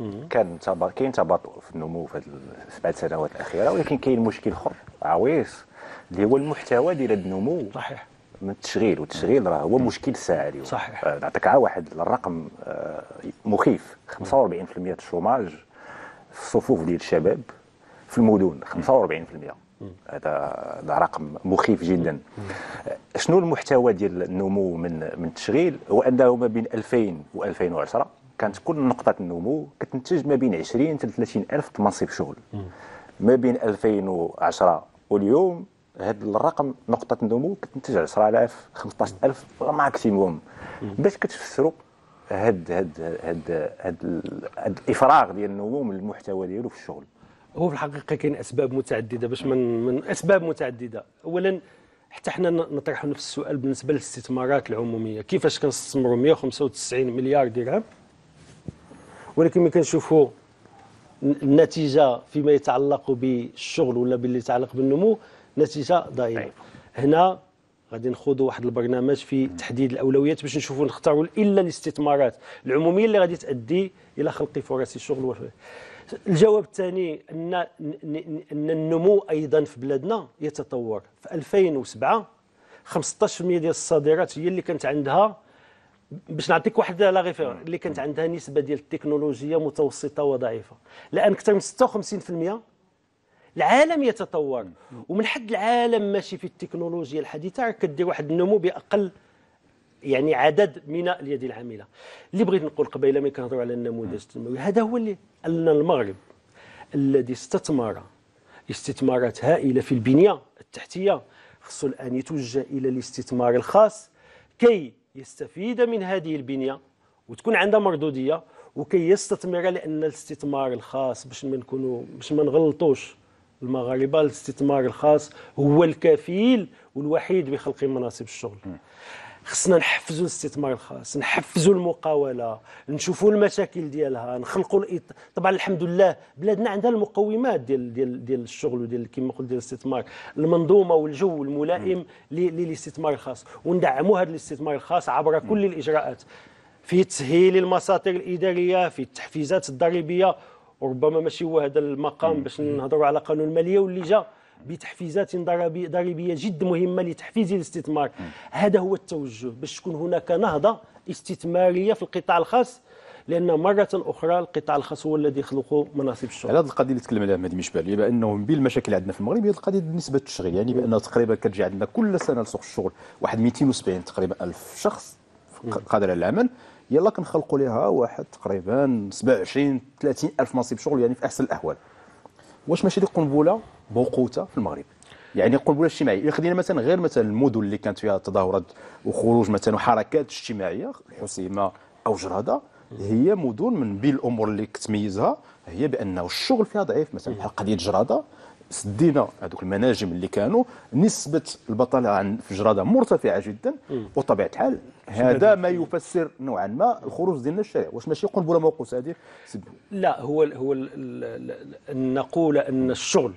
Speaker 4: كاين تباطؤ في النمو في هذه 7 سنوات الاخيره، ولكن كاين مشكل اخر عويص اللي هو المحتوى ديال النمو
Speaker 2: صحيح.
Speaker 4: من التشغيل، والتشغيل راه هو مشكل الساعه اليوم.
Speaker 2: صحيح.
Speaker 4: نعطيك عا واحد الرقم مخيف: 45% الشوماج في الصفوف ديال الشباب في المدن، 45%. هذا رقم مخيف جدا. شنو المحتوى ديال النمو من التشغيل؟ هو انه ما بين 2000 و 2010 كانت كل نقطه النمو كتنتج ما بين 20 حتى 30 الف منصب شغل. ما بين 2010 واليوم هذا الرقم نقطه النمو كتنتج 10000 15000 ماكسيموم. باش كتفسروا هاد الافراغ ديال النمو من المحتوى ديالو في الشغل؟
Speaker 2: هو في الحقيقه كاين اسباب متعدده، باش من اسباب متعدده. اولا حتى حنا نطرحوا نفس السؤال بالنسبه للاستثمارات العموميه، كيفاش كنستثمروا 195 مليار درهم ولكن ملي كنشوفوا النتيجه فيما يتعلق بالشغل ولا باللي يتعلق بالنمو نتيجه ضئيله. هنا غادي نخوضوا واحد البرنامج في تحديد الاولويات باش نشوفوا نختاروا الا الاستثمارات العموميه اللي غادي تؤدي الى خلق فرص الشغل. الجواب الثاني ان النمو ايضا في بلادنا يتطور. في 2007 15% ديال الصادرات هي اللي كانت عندها، باش نعطيك واحد لا غير اللي كانت عندها نسبه ديال التكنولوجيا متوسطه وضعيفه. الان اكثر من 56%. العالم يتطور، ومن حد العالم ماشي في التكنولوجيا الحديثه راه كدير واحد النمو باقل يعني عدد من اليد العامله. اللي بغيت نقول قبيله ملي كنهضروا على النموذج التنموي، هذا هو اللي ان المغرب الذي استثمر استثمارات هائله في البنيه التحتيه خصو الان يتوجه الى الاستثمار الخاص كي يستفيد من هذه البنيه وتكون عندها مردوديه، وكي يستثمر. لان الاستثمار الخاص باش ما نغلطوش المغاربه، الاستثمار الخاص هو الكفيل والوحيد بخلق مناصب الشغل. خصنا نحفزوا الاستثمار الخاص، نحفزوا المقاوله، نشوفوا المشاكل ديالها، نخلقوا طبعا الحمد لله بلادنا عندها المقومات ديال الشغل وديال كما قلت ديال الاستثمار، المنظومه والجو الملائم للاستثمار الخاص، وندعموا هذا الاستثمار الخاص عبر كل الاجراءات في تسهيل المساطر الاداريه، في التحفيزات الضريبيه. وربما ماشي هو هذا المقام باش نهضروا على قانون الماليه واللي جا بتحفيزات ضريبيه جد مهمه لتحفيز الاستثمار. هذا هو التوجه باش تكون هناك نهضه استثماريه في القطاع الخاص، لان مره اخرى القطاع الخاص هو الذي يخلق مناصب الشغل.
Speaker 1: على هذه القضيه اللي تكلم عليها مهدي مشبالي، بانه من بين المشاكل اللي عندنا في المغرب هي القضيه نسبه التشغيل، يعني بان تقريبا كتجي عندنا كل سنه لسوق الشغل واحد 270 تقريبا الف شخص قادر على العمل، يلا كنخلقوا لها واحد تقريبا 27 30 الف منصب شغل، يعني في احسن الاحوال. واش ماشي دي قنبله موقوته في المغرب؟ يعني قنبله اجتماعيه. الا خدينا مثلا غير مثلا المدن اللي كانت فيها تظاهرات وخروج مثلا وحركات اجتماعيه، الحسيمه او جراده، هي مدن من بين الامور اللي كتميزها هي بانه الشغل فيها ضعيف. مثلا بحال قضيه جراده، سدينا هذوك المناجم اللي كانوا، نسبه البطاله في جراده مرتفعه جدا، وطبيعه الحال هذا ما يفسر نوعا ما الخروج ديالنا للشارع. واش ماشي قنبله موقوته هذه؟
Speaker 2: لا، هو أن نقول ان الشغل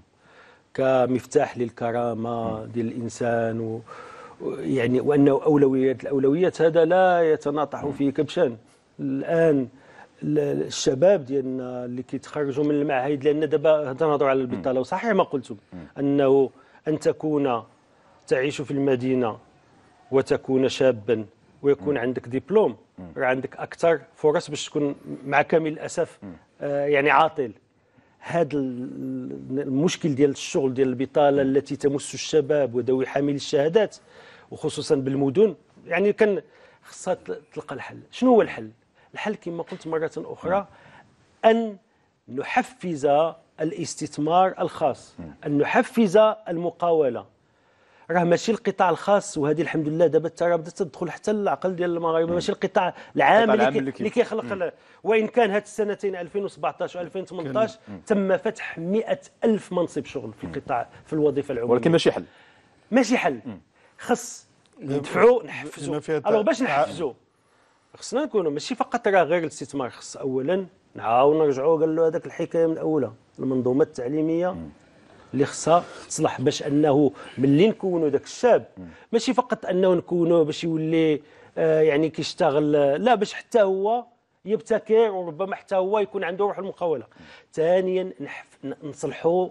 Speaker 2: كمفتاح للكرامه ديال الانسان يعني وانه الاولويات هذا لا يتناطح فيه كبشان. الان الشباب ديالنا اللي كيتخرجوا من المعاهد، لان دابا تنهضروا على البطاله، وصحيح ما قلتم انه ان تكون تعيش في المدينه وتكون شابا ويكون عندك دبلوم، راه عندك اكثر فرص باش تكون مع كامل الاسف يعني عاطل. هذا المشكل ديال الشغل ديال البطاله التي تمس الشباب وذوي حامل الشهادات وخصوصا بالمدن، يعني كان خصها تلقى الحل. شنو هو الحل؟ الحل كما قلت مرة أخرى أن نحفز الاستثمار الخاص، أن نحفز المقاولة. راه ماشي القطاع الخاص، وهذه الحمد لله دابا الترى بدات تدخل حتى العقل ديال المغاربه، ماشي القطاع العام اللي كيخلق. وإن كان هاد السنتين 2017 و 2018 تم فتح 100,000 منصب شغل في القطاع في الوظيفة العمومية،
Speaker 1: ولكن ماشي حل.
Speaker 2: خص ندفعوا نحفزوا. الوغ باش نحفزوا خصنا نكونوا ماشي فقط راه غير الاستثمار، خص اولا نعاود نرجعوا قال له هذاك الحكايه من اولها، المنظومه التعليميه اللي خصها تصلح باش انه ملي نكونوا ذاك الشاب ماشي فقط انه نكونوا باش يولي يعني كيشتغل، لا باش حتى هو يبتكر وربما حتى هو يكون عنده روح المقاوله. ثانيا نصلحوا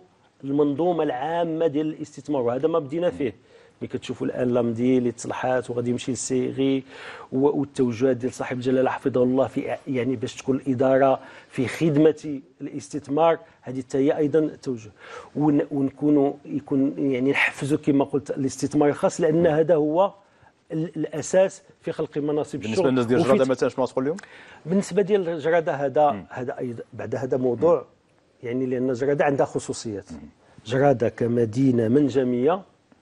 Speaker 2: المنظومه العامه ديال الاستثمار، وهذا ما بدينا فيه. ملي كتشوفوا الان لامدي اللي تصلحات وغادي يمشي للصيغي، والتوجهات ديال صاحب الجلاله حفظه الله في يعني باش تكون الاداره في خدمه الاستثمار، هذه حتى هي ايضا توجه. ونكونوا يكون يعني نحفزوا كما قلت الاستثمار الخاص، لان هذا هو الاساس في خلق مناصب الشغل.
Speaker 1: بالنسبه للناس ديال الجراده مثلا شنو غتقول لهم؟
Speaker 2: بالنسبه ديال الجراده هذا ايضا بعد هذا موضوع يعني، لان الجراده عندها خصوصيات. جراده كمدينه منجميه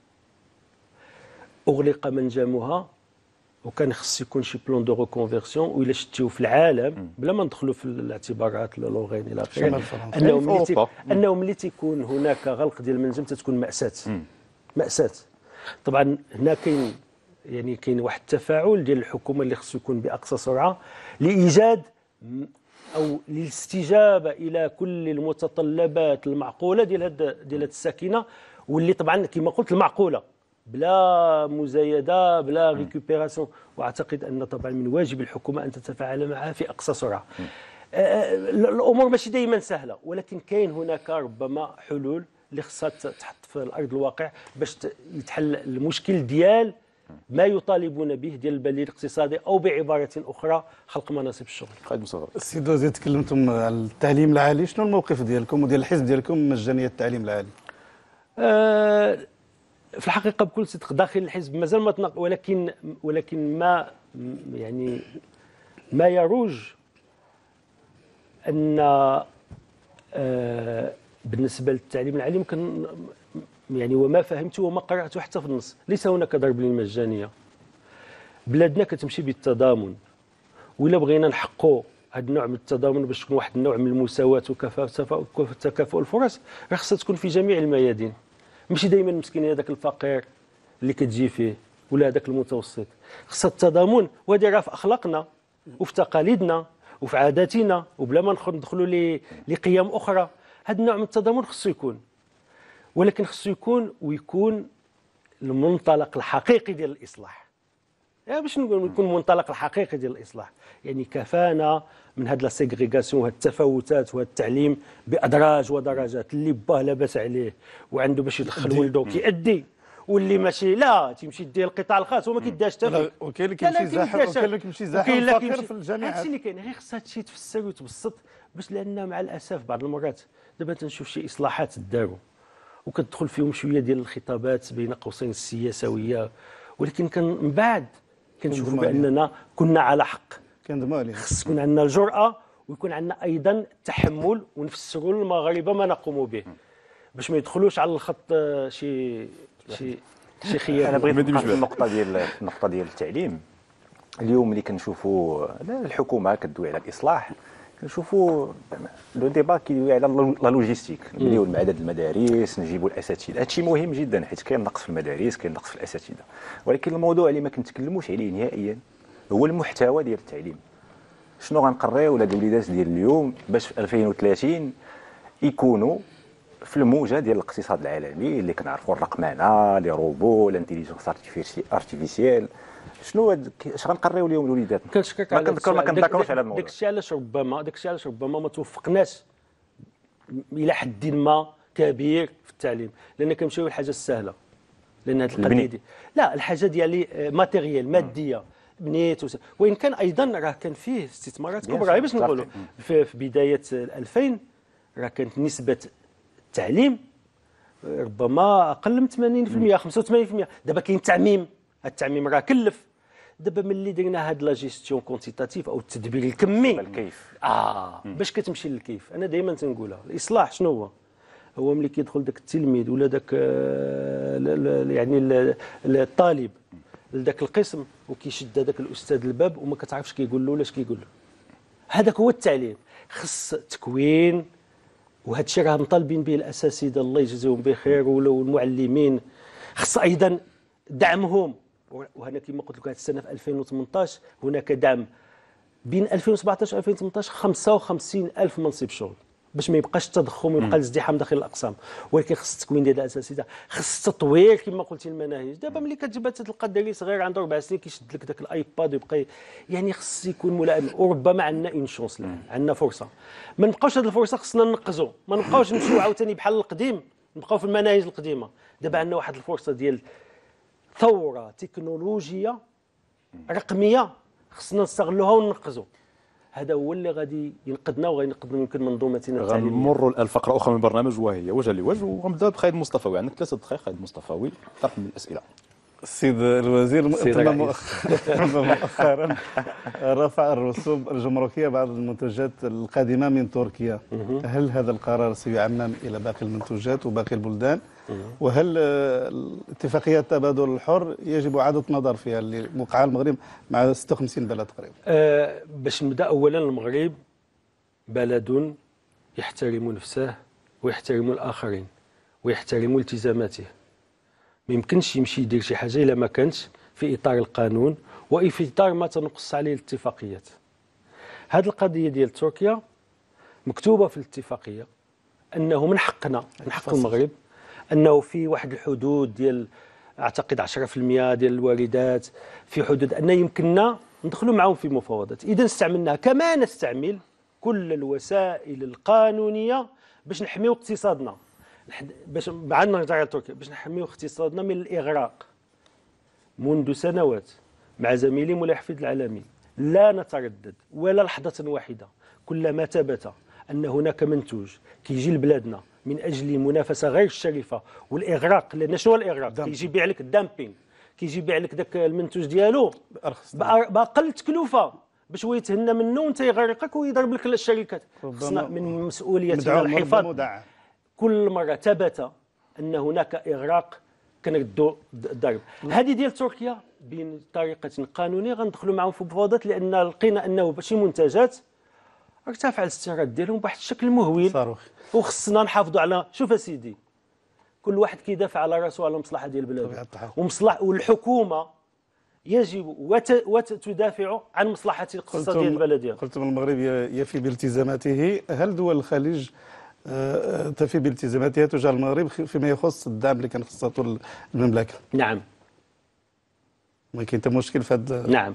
Speaker 2: اغلق منجمها، وكان خص يكون شي بلان دو ريكونفيرسيون، والا شتيو في العالم بلا ما ندخلوا في الاعتبارات لوغين الى اخره، انه ملي تيكون هناك غلق ديال المنجم تتكون مأساة. طبعا هنا كاين واحد التفاعل ديال الحكومه اللي خصو يكون باقصى سرعه لايجاد او للاستجابه الى كل المتطلبات المعقوله ديال هاد الساكنه، واللي طبعا كما قلت المعقوله بلا مزايده بلا ريكوبيراسيون. واعتقد ان طبعا من واجب الحكومه ان تتفاعل معها في اقصى سرعه. الامور ماشي دائما سهله، ولكن كاين هناك ربما حلول اللي خصها تحط في الارض الواقع باش يتحل المشكل ديال ما يطالبون به ديال البديل الاقتصادي، او بعباره اخرى خلق مناصب الشغل.
Speaker 1: خالد مصطفى،
Speaker 3: السيد الوزير تكلمتم على التعليم العالي، شنو الموقف ديالكم وديال الحزب ديالكم من مجانيه التعليم العالي؟
Speaker 2: في الحقيقه بكل صدق داخل الحزب مازال ما تناقش، ولكن ما يعني ما يروج ان بالنسبه للتعليم العالي ممكن يعني، وما فهمته وما قراته حتى في النص، ليس هناك ضرب للمجانيه. بلادنا كتمشي بالتضامن، وإلا بغينا نحققوا هذا النوع من التضامن باش تكون واحد النوع من المساواه وتكافؤ الفرص، راه خصها تكون في جميع الميادين، ماشي دائما مسكين هذاك الفقير اللي كتجي فيه ولا هذاك المتوسط. خصها التضامن، وهذه راه في اخلاقنا وفي تقاليدنا وفي عاداتنا، وبلا ما ندخلوا لقيم اخرى. هذا النوع من التضامن خصو يكون، ولكن خصو يكون المنطلق الحقيقي ديال الاصلاح. يعني باش نقول يكون المنطلق الحقيقي ديال الاصلاح، يعني كفانا من هاد لا سيغريغاسيون وهاد التفاوتات وهاد التعليم بادراج ودرجات، اللي باه لاباس عليه وعنده باش يدخل ولده كيأدي، واللي ماشي لا تيمشي يدي القطاع الخاص وما كيداش حتى فيه.
Speaker 3: وكاين اللي كيمشي زاحف، وكاين اللي كيمشي زاحف فقير في الجامعات.
Speaker 2: هادشي اللي كاين، غير خصها تمشي يتفسر ويتبسط، باش لان مع الاسف بعض المرات دابا تنشوف شي اصلاحات داروا وكتدخل فيهم شويه ديال الخطابات بين قوسين السياسويه، ولكن كان من بعد كنشوفوا باننا كنا على حق.
Speaker 3: كندموا عليه.
Speaker 2: خص يكون عندنا الجرأه ويكون عندنا ايضا التحمل، ونفسروا للمغاربه ما نقوم به باش ما يدخلوش على الخط شي خيار.
Speaker 4: انا بغيت النقطه ديال التعليم. اليوم اللي كنشوفوا الحكومه كدوي على الاصلاح، كنشوفوا لو ديبا كيدوي على لا لوجيستيك، نبنيو مع عدد المدارس، نجيبوا الاساتذه. هادشي مهم جدا حيت كاين نقص في المدارس، كاين نقص في الاساتذه، ولكن الموضوع اللي ما كنتكلموش عليه نهائيا هو المحتوى ديال التعليم. شنو غنقريو لهاد الوليدات ديال اليوم باش في 2030 يكونوا في الموجه ديال الاقتصاد العالمي اللي كنعرفوا الرقمنه، لي روبو، الانتيليجنس ارتيفيسيال. اش غنقريو اليوم الوليدات؟
Speaker 2: كنشكرك على
Speaker 4: ما كنذكروش على الموضوع.
Speaker 2: داكشي علاش ربما ما توفقناش الى حد ما كبير في التعليم، لان كنمشيو للحاجه السهله، لان هذه القضيه لا الحاجه ديالي ماتيريال ماديه بنيت وان كان ايضا راه كان فيه استثمارات كبرى. باش نقولوا في بدايه 2000 راه كانت نسبه التعليم ربما اقل من 80% 85%. دابا كاين التعميم راه كلف. دابا ملي درنا هاد لا جيستيون كونتيتاتيف او التدبير الكمي
Speaker 4: الكيف
Speaker 2: باش كتمشي للكيف. انا دائما تنقولها الاصلاح شنو هو ملي كيدخل داك التلميذ ولا داك يعني الطالب لذاك القسم وكيشد هذاك الاستاذ الباب وما كتعرفش كيقول له ولا اش كيقول له. هذاك هو التعليم. خص تكوين، وهذا الشيء راه مطالبين به الاساتذه الله يجزيهم بخير والمعلمين. خص ايضا دعمهم، وهنا كما قلت لك هذه السنه في 2018 هناك دعم بين 2017 و 2018 55,000 منصب شغل باش ما يبقاش التضخم ويبقى الازدحام داخل الاقسام. ولكن خص التكوين ديال الاساتذه، خص تطوير كما قلتي المناهج. دابا ملي كتجيب تلقى الدري صغير عنده 4 سنين كيشد لك ذاك الايباد ويبقى يعني خص يكون ملائم. وربما عندنا اون شونس الان، عندنا فرصه ما نبقاوش هذه الفرصه خصنا ننقزوا، ما نبقاوش نمشيو عاوتاني بحال القديم نبقاو في المناهج القديمه. دابا عندنا واحد الفرصه ديال ثوره تكنولوجيه رقميه خصنا نستغلوها وننقذوا. هذا هو اللي غادي ينقذنا وغينقذ يمكن منظومتنا التعليميه.
Speaker 1: غنمروا الفقره اخرى من البرنامج وهي وجه لوجه، وغنبدا بخالد مصطفوي. عندك 3 دقائق خالد مصطفوي، طرح من الاسئله.
Speaker 3: السيد الوزير تم مؤخرا رفع الرسوم الجمركيه بعض المنتجات القادمه من تركيا. هل هذا القرار سيعمم الى باقي المنتوجات وباقي البلدان؟ وهل اتفاقيه التبادل الحر يجب اعاده النظر فيها اللي موقعها المغرب مع 56 بلد تقريبا؟
Speaker 2: باش نبدا اولا، المغرب بلد يحترم نفسه ويحترم الاخرين ويحترم التزاماته. ما يمكنش يمشي يدير شي حاجه الا ما كانتش في اطار القانون وفي اطار ما تنقص عليه الاتفاقيات. هذه القضيه ديال تركيا مكتوبه في الاتفاقيه انه من حقنا، من حق المغرب، انه في واحد الحدود ديال اعتقد 10% ديال الواردات، في حدود ان يمكننا ندخلوا معهم في مفاوضات. اذا استعملناها كما نستعمل كل الوسائل القانونيه باش نحميو اقتصادنا، باش بعد نرجع لتركيا، باش نحميو اقتصادنا من الاغراق. منذ سنوات مع زميلي مولاي حفيظ العالمي لا نتردد ولا لحظه واحده كلما ثبت ان هناك منتوج كيجي لبلادنا من اجل المنافسه غير الشريفه والاغراق. لان شنو هو الاغراق؟ كيجي يبيع لك الدامبينغ، كيجي يبيع لك ذاك المنتوج ديالو باقل تكلفه باش هو يتهنى منه وانت يغرقك ويضرب لك الشركات. خصنا من مسؤوليتنا الحفاظ. كل مره ثبت ان هناك اغراق كنردوا الضرب. هذه ديال تركيا بطريقه قانونيه غندخلوا معهم في مفاوضات، لان لقينا انه شي منتجات ارتفع الاستيراد ديالهم بواحد الشكل مهول
Speaker 3: صاروخي،
Speaker 2: وخصنا نحافظوا على. شوف اسيدي، كل واحد كيدافع على راسه وعلى المصلحه ديال بلاده، والحكومه يجب وتدافع عن مصلحه الاقتصاد ديال البلد ديالها.
Speaker 3: قلتم المغرب يفي بالتزاماته، هل دول الخليج تفي بالتزاماتها تجاه المغرب فيما يخص الدعم اللي كان خصته المملكه؟
Speaker 2: نعم.
Speaker 3: ما كاين حتى مشكل في هذا؟
Speaker 2: نعم.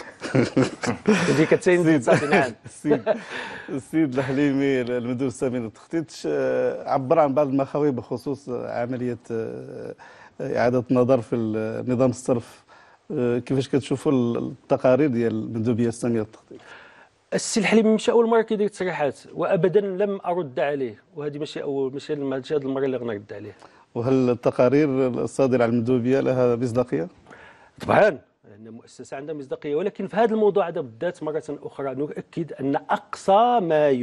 Speaker 2: هذه كتسين صافي. نعم.
Speaker 3: السيد الحليمي المندوب السامي التخطيط عبر عن بعض المخاوف بخصوص عمليه اعاده النظر في نظام الصرف. كيفاش كتشوفوا التقارير ديال المندوبيه الساميه للتخطيط؟
Speaker 2: السي الحليمي ماشي اول مره كيدير تصريحات وابدا لم ارد عليه، وهذه ماشي هذه المره اللي غنرد عليه. وهل
Speaker 3: التقارير الصادره عن المندوبيه لها مصداقيه؟
Speaker 2: طبعا لان المؤسسه عندها مصداقيه، ولكن في هذا الموضوع هذا بالذات مره اخرى نؤكد ان اقصى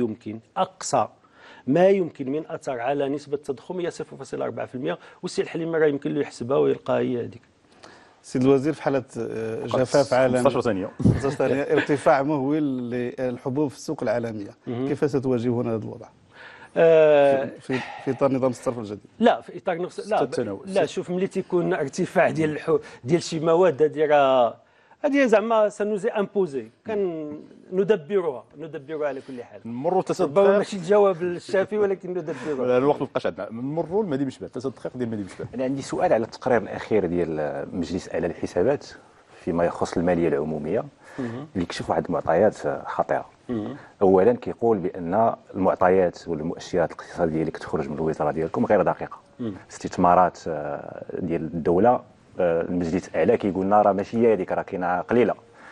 Speaker 2: ما يمكن من اثر على نسبه التضخم هي 0.4%، والسي الحليمي راه يمكن له يحسبها ويلقاها هي هذيك.
Speaker 3: سيد الوزير، في حالة جفاف عالمي
Speaker 1: 15 ثانية
Speaker 3: ارتفاع مهول للحبوب في السوق العالمية، كيف ستواجهون هذا الوضع؟ في اطار نظام الصرف الجديد؟
Speaker 2: لا، في اطار نفس لا شوف، ملي تيكون ارتفاع ديال شي مواد هذه زعما سنوزي امبوزي، ندبرها على كل حال.
Speaker 1: نمروا 3 دقائق،
Speaker 2: ماشي الجواب الشافي ولكن ندبرها.
Speaker 1: الوقت ما بقاش عندنا. نمروا لمهدي بشباب، 3 دقائق ديال مهدي بشباب.
Speaker 4: انا عندي سؤال على التقرير الاخير ديال مجلس اعلى الحسابات فيما يخص الماليه العموميه، اللي كشف واحد المعطيات خطيره. اولا كيقول بان المعطيات والمؤشرات الاقتصاديه اللي كتخرج من الوزاره ديالكم غير دقيقه. استثمارات ديال الدوله، المجلس الاعلى كيقول لنا راه ماشي هي هذيك، راه كاينه قليله.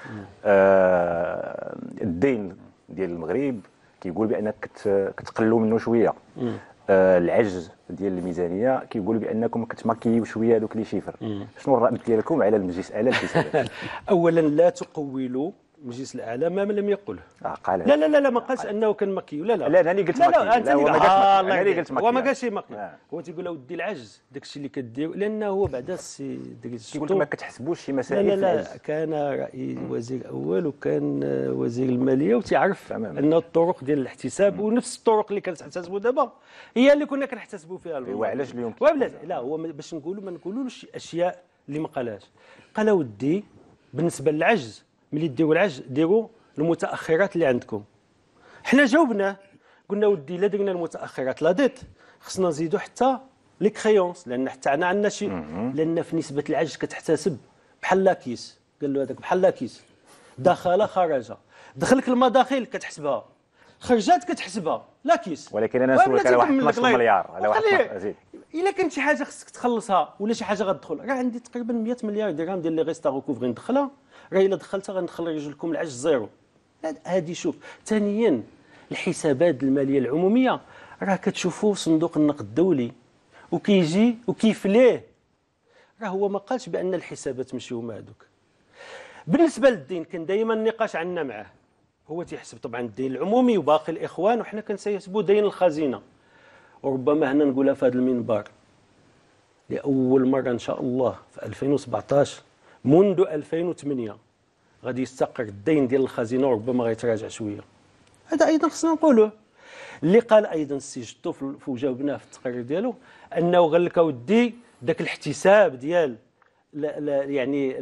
Speaker 4: الدين ديال المغرب كيقول بانك كتقلوا منه شويه. العجز ديال الميزانيه كيقول بانكم كتماكيو شويه هذوك لي شيفر. شنو الرد ديالكم على المجلس الاعلى للحسابات؟
Speaker 2: اولا لا تقولوا المجلس الاعلى ما لم يقله.
Speaker 4: قال
Speaker 2: لا ما قالش انه كان مكيو. لا
Speaker 4: انا اللي قلت مكيو.
Speaker 2: لا
Speaker 4: انا اللي قلت مكيو.
Speaker 2: هو ما قالش مكيو. هو تيقول له ودي العجز داك الشيء اللي كدير، لانه هو بعدا السي دريس
Speaker 4: كيقول ما كتحسبوش شي مسائل.
Speaker 2: لا كان رئيس وزير اول وكان وزير الماليه وتيعرف ان الطرق ديال الاحتساب ونفس الطرق اللي كنحتسبوا دابا هي اللي كنا كنحتسبوا فيها.
Speaker 4: وعلاش اليوم
Speaker 2: لا هو باش نقولوا ما نقولوش اشياء اللي ما قالهاش. قال ودي بالنسبه للعجز، ملي ديروا العجز ديروا المتاخرات اللي عندكم. حنا جاوبناه قلنا ودي الا درنا المتاخرات لا ديت خصنا نزيدوا حتى لي كريونس، لان حتى حنا عندنا شي، لان في نسبه العجز كتحتسب بحال لاكيس. قال له هذاك بحال لاكيس، دخل خرج، دخلك المداخل كتحسبها، خرجات كتحسبها لا كيس،
Speaker 4: ولكن انا نسولك على واحد 12 مليار، على واحد
Speaker 2: وخلي-
Speaker 4: زيد.
Speaker 2: الا كانت شي حاجه خصك تخلصها ولا شي حاجه غتدخل، راه عندي تقريبا 100 مليار درهم ديال لي ريستا غوكوفغي ندخلها، راه الا دخلتها غندخل رجلكم العجز زيرو. هذه شوف. ثانيا الحسابات الماليه العموميه راه كتشوفوا صندوق النقد الدولي وكيجي وكيفليه، راه هو ما قالش بان الحسابات ماشي هما هذوك. بالنسبه للدين كان دائما النقاش عندنا معاه، هو تيحسب طبعا الدين العمومي وباقي الاخوان، وحنا كنسيحسبوا دين الخزينه. وربما هنا نقولها في هذا المنبر لاول مره ان شاء الله في 2017 منذ 2008 غادي يستقر الدين ديال الخزينه، وربما غيتراجع شويه. هذا ايضا خصنا نقولوه. اللي قال ايضا السي جدو وجاوبناه في التقرير ديالو انه قال لك اودي ذاك الاحتساب ديال يعني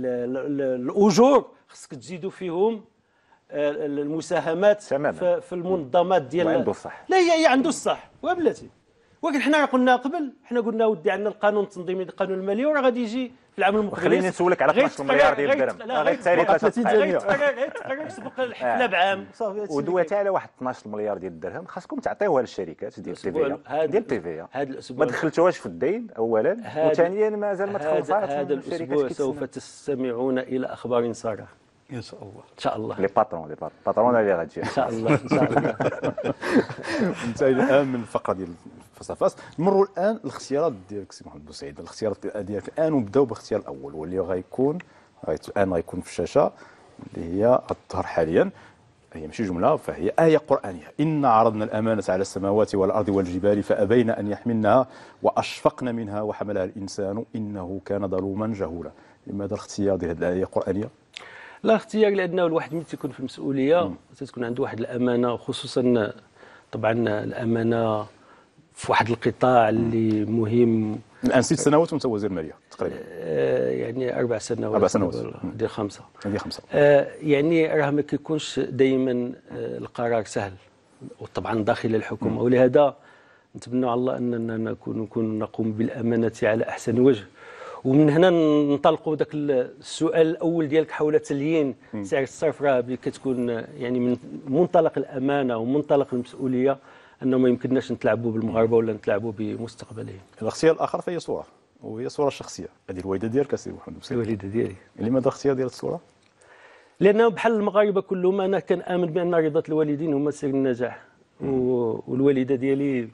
Speaker 2: الاجور خصك تزيدوا فيهم المساهمات في المنظمات ديال.
Speaker 4: وعنده الصح.
Speaker 2: لا هي عنده الصح وبلاتي. ولكن حنا قلنا قبل، حنا قلنا ودي عندنا القانون التنظيمي القانون المالي وراه غادي يجي في العام المقبل.
Speaker 4: خليني نسولك على 12 مليار ديال الدرهم.
Speaker 2: غير
Speaker 4: 30
Speaker 2: غير سبق الحفله بعام صافي.
Speaker 4: ودوات على واحد 12 مليار ديال الدرهم خاصكم تعطيوها للشركات ديال التيفيا ديال التيفيا.
Speaker 2: هذا الاسبوع
Speaker 4: ما دخلتوهاش في الدين اولا، وثانيا مازال ما تخلصاتش.
Speaker 2: هذا الاسبوع سوف تستمعون الى اخبار ساره
Speaker 3: ان شاء الله.
Speaker 2: ان شاء الله.
Speaker 4: لي باترون اللي غتجي
Speaker 2: ان شاء الله ان شاء الله.
Speaker 1: انتهينا الان من الفقره ديال فاس. نمروا الان الاختيارات ديالك سي محمد بوسعيد. الاختيارات ديالك الان، ونبداو بالاختيار الاول واللي غيكون في الشاشه، اللي هي الظهر حاليا. هي ماشي جمله، فهي آية قرآنية. إنا عرضنا الأمانة على السماوات والأرض والجبال فأبين أن يحملنها وأشفقن منها وحملها الإنسان إنه كان ظلوما جهولا. لماذا الاختيار ديال هذه الآية القرآنية؟
Speaker 2: لا اختيار لانه الواحد ملي تيكون في المسؤوليه تكون عنده واحد الامانه، وخصوصا طبعا الامانه في واحد القطاع اللي مهم.
Speaker 1: الآن 6 سنوات وأنت وزير المالية تقريبا.
Speaker 2: يعني 4 سنوات.
Speaker 1: 4 سنوات
Speaker 2: ديال 5.
Speaker 1: هذه 5.
Speaker 2: يعني راه ما كيكونش دائما القرار سهل، وطبعا داخل الحكومه. ولهذا نتمنى على الله اننا نكون نقوم بالامانه على احسن وجه. ومن هنا ننطلقوا ذاك السؤال الاول ديالك حول تليين سعر الصرف. راه كتكون يعني من منطلق الامانه ومنطلق المسؤوليه انه ما يمكنناش نتلاعبوا بالمغاربه ولا نتلاعبوا بمستقبلهم.
Speaker 1: الاختيار الاخر فهي صوره، وهي صوره شخصيه. هذه الوالده ديالك سي محمد بوسعيد.
Speaker 2: الوالده ديالي.
Speaker 1: لماذا اختيار ديال الصوره؟
Speaker 2: لانه بحال المغاربه كلهم انا كنامن بان رضا الوالدين هما سر النجاح. والوالده ديالي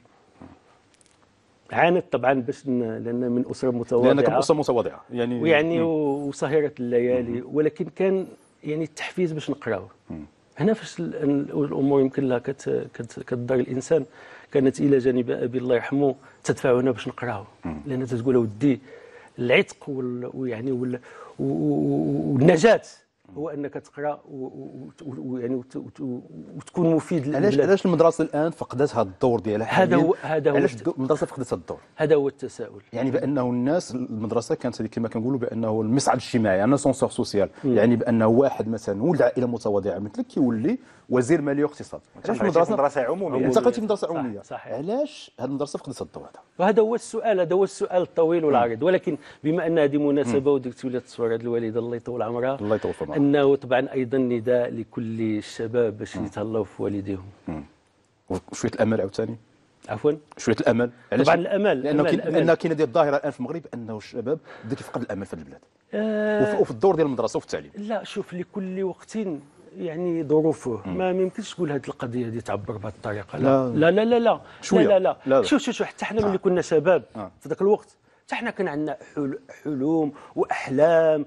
Speaker 2: عانت طبعا باش لان من اسره متواضعه.
Speaker 1: لانكم اسره متواضعه
Speaker 2: يعني وسهره الليالي، ولكن كان يعني التحفيز باش نقراو. هنا فاش الامور يمكن لها كتضر الانسان، كانت الى جانب ابي الله يرحمه تدفعنا باش نقراو، لان تقول ودي العتق ويعني والنجاه هو انك تقرا ويعني وتكون مفيد للبلاد.
Speaker 1: علاش المدرسه الان فقدت هذا الدور ديالها؟
Speaker 2: هذا هو
Speaker 1: علاش المدرسه فقدت هذا الدور؟
Speaker 2: هذا هو التساؤل. يعني
Speaker 1: بانه الناس المدرسه كانت هذه كما كنقولوا بانه المصعد الاجتماعي، ان سونسور سوسيال. يعني بانه واحد مثلا ولد عائله متواضعه مثلك كيولي وزير ماليه واقتصاد.
Speaker 4: علاش مدرسه عموميه؟
Speaker 1: انت قلتي مدرسه عموميه.
Speaker 2: صحيح.
Speaker 1: علاش هذه المدرسه فقدت هذا الدور هذا؟
Speaker 2: وهذا هو السؤال، هذا هو السؤال الطويل والعريض. ولكن بما ان هذه مناسبه ودرت ولات التصوير هذه الوالده الله يطول عمرها،
Speaker 1: الله يطول في عمرها،
Speaker 2: انه طبعا ايضا نداء لكل الشباب باش يتهلاو في والديهم.
Speaker 1: وشويه الامل عاوتاني.
Speaker 2: عفوا
Speaker 1: شويه الامل.
Speaker 2: طبعا الامل،
Speaker 1: لان كاينه ديال الظاهره الان في المغرب انه الشباب بدا كيفقد الامل في البلاد وفي الدور ديال المدرسه وفي التعليم.
Speaker 2: لا شوف، لكل وقت يعني ظروفه. ما يمكنش تقول هذه القضيه هذه تعبر بهذه الطريقه. لا لا لا لا
Speaker 1: شويه.
Speaker 2: لا شوف حتى حنا ملي كنا شباب في ذاك الوقت حتى حنا كان عندنا حلوم واحلام،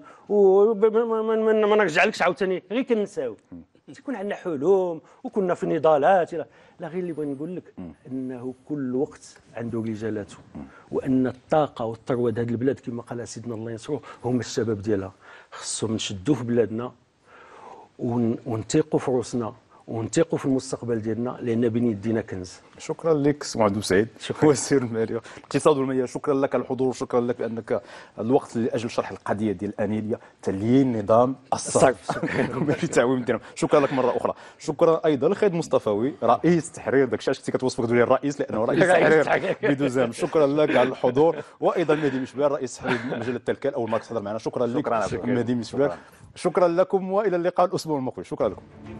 Speaker 2: وما نرجعلكش عاوتاني غير كنساو. تكون عندنا حلم وكنا في نضالات. لا غير اللي بغيت نقول لك انه كل وقت عنده رجالاته، وان الطاقه والثروه هذه البلاد كما قال سيدنا الله ينصروه هما الشباب ديالها. خصهم نشدوا في بلادنا ونثيقوا في روسنا ونثيقوا في المستقبل ديالنا، لان بين يدينا كنز.
Speaker 1: شكرا لك سي محمد بوسعيد، وزير الماليه الاقتصاد والماليه. شكرا لك على الحضور، وشكرا لك بانك الوقت لاجل شرح القضيه ديال الانيليه تليين نظام الصرف ماشي تعويم الدرهم. شكرا لك مره اخرى. شكرا ايضا لخالد مصطفاوي رئيس تحرير، داك الشيء كنتي كتوصفك تقول لي الرئيس لانه رئيس تحرير بدوزام. شكرا لك على الحضور. وايضا مهدي مشبال رئيس تحرير مجله التلكال، اول مره تحضر معنا. شكرا لك مهدي مشبال. شكرا لكم والى اللقاء الاسبوع المقبل. شكرا لكم.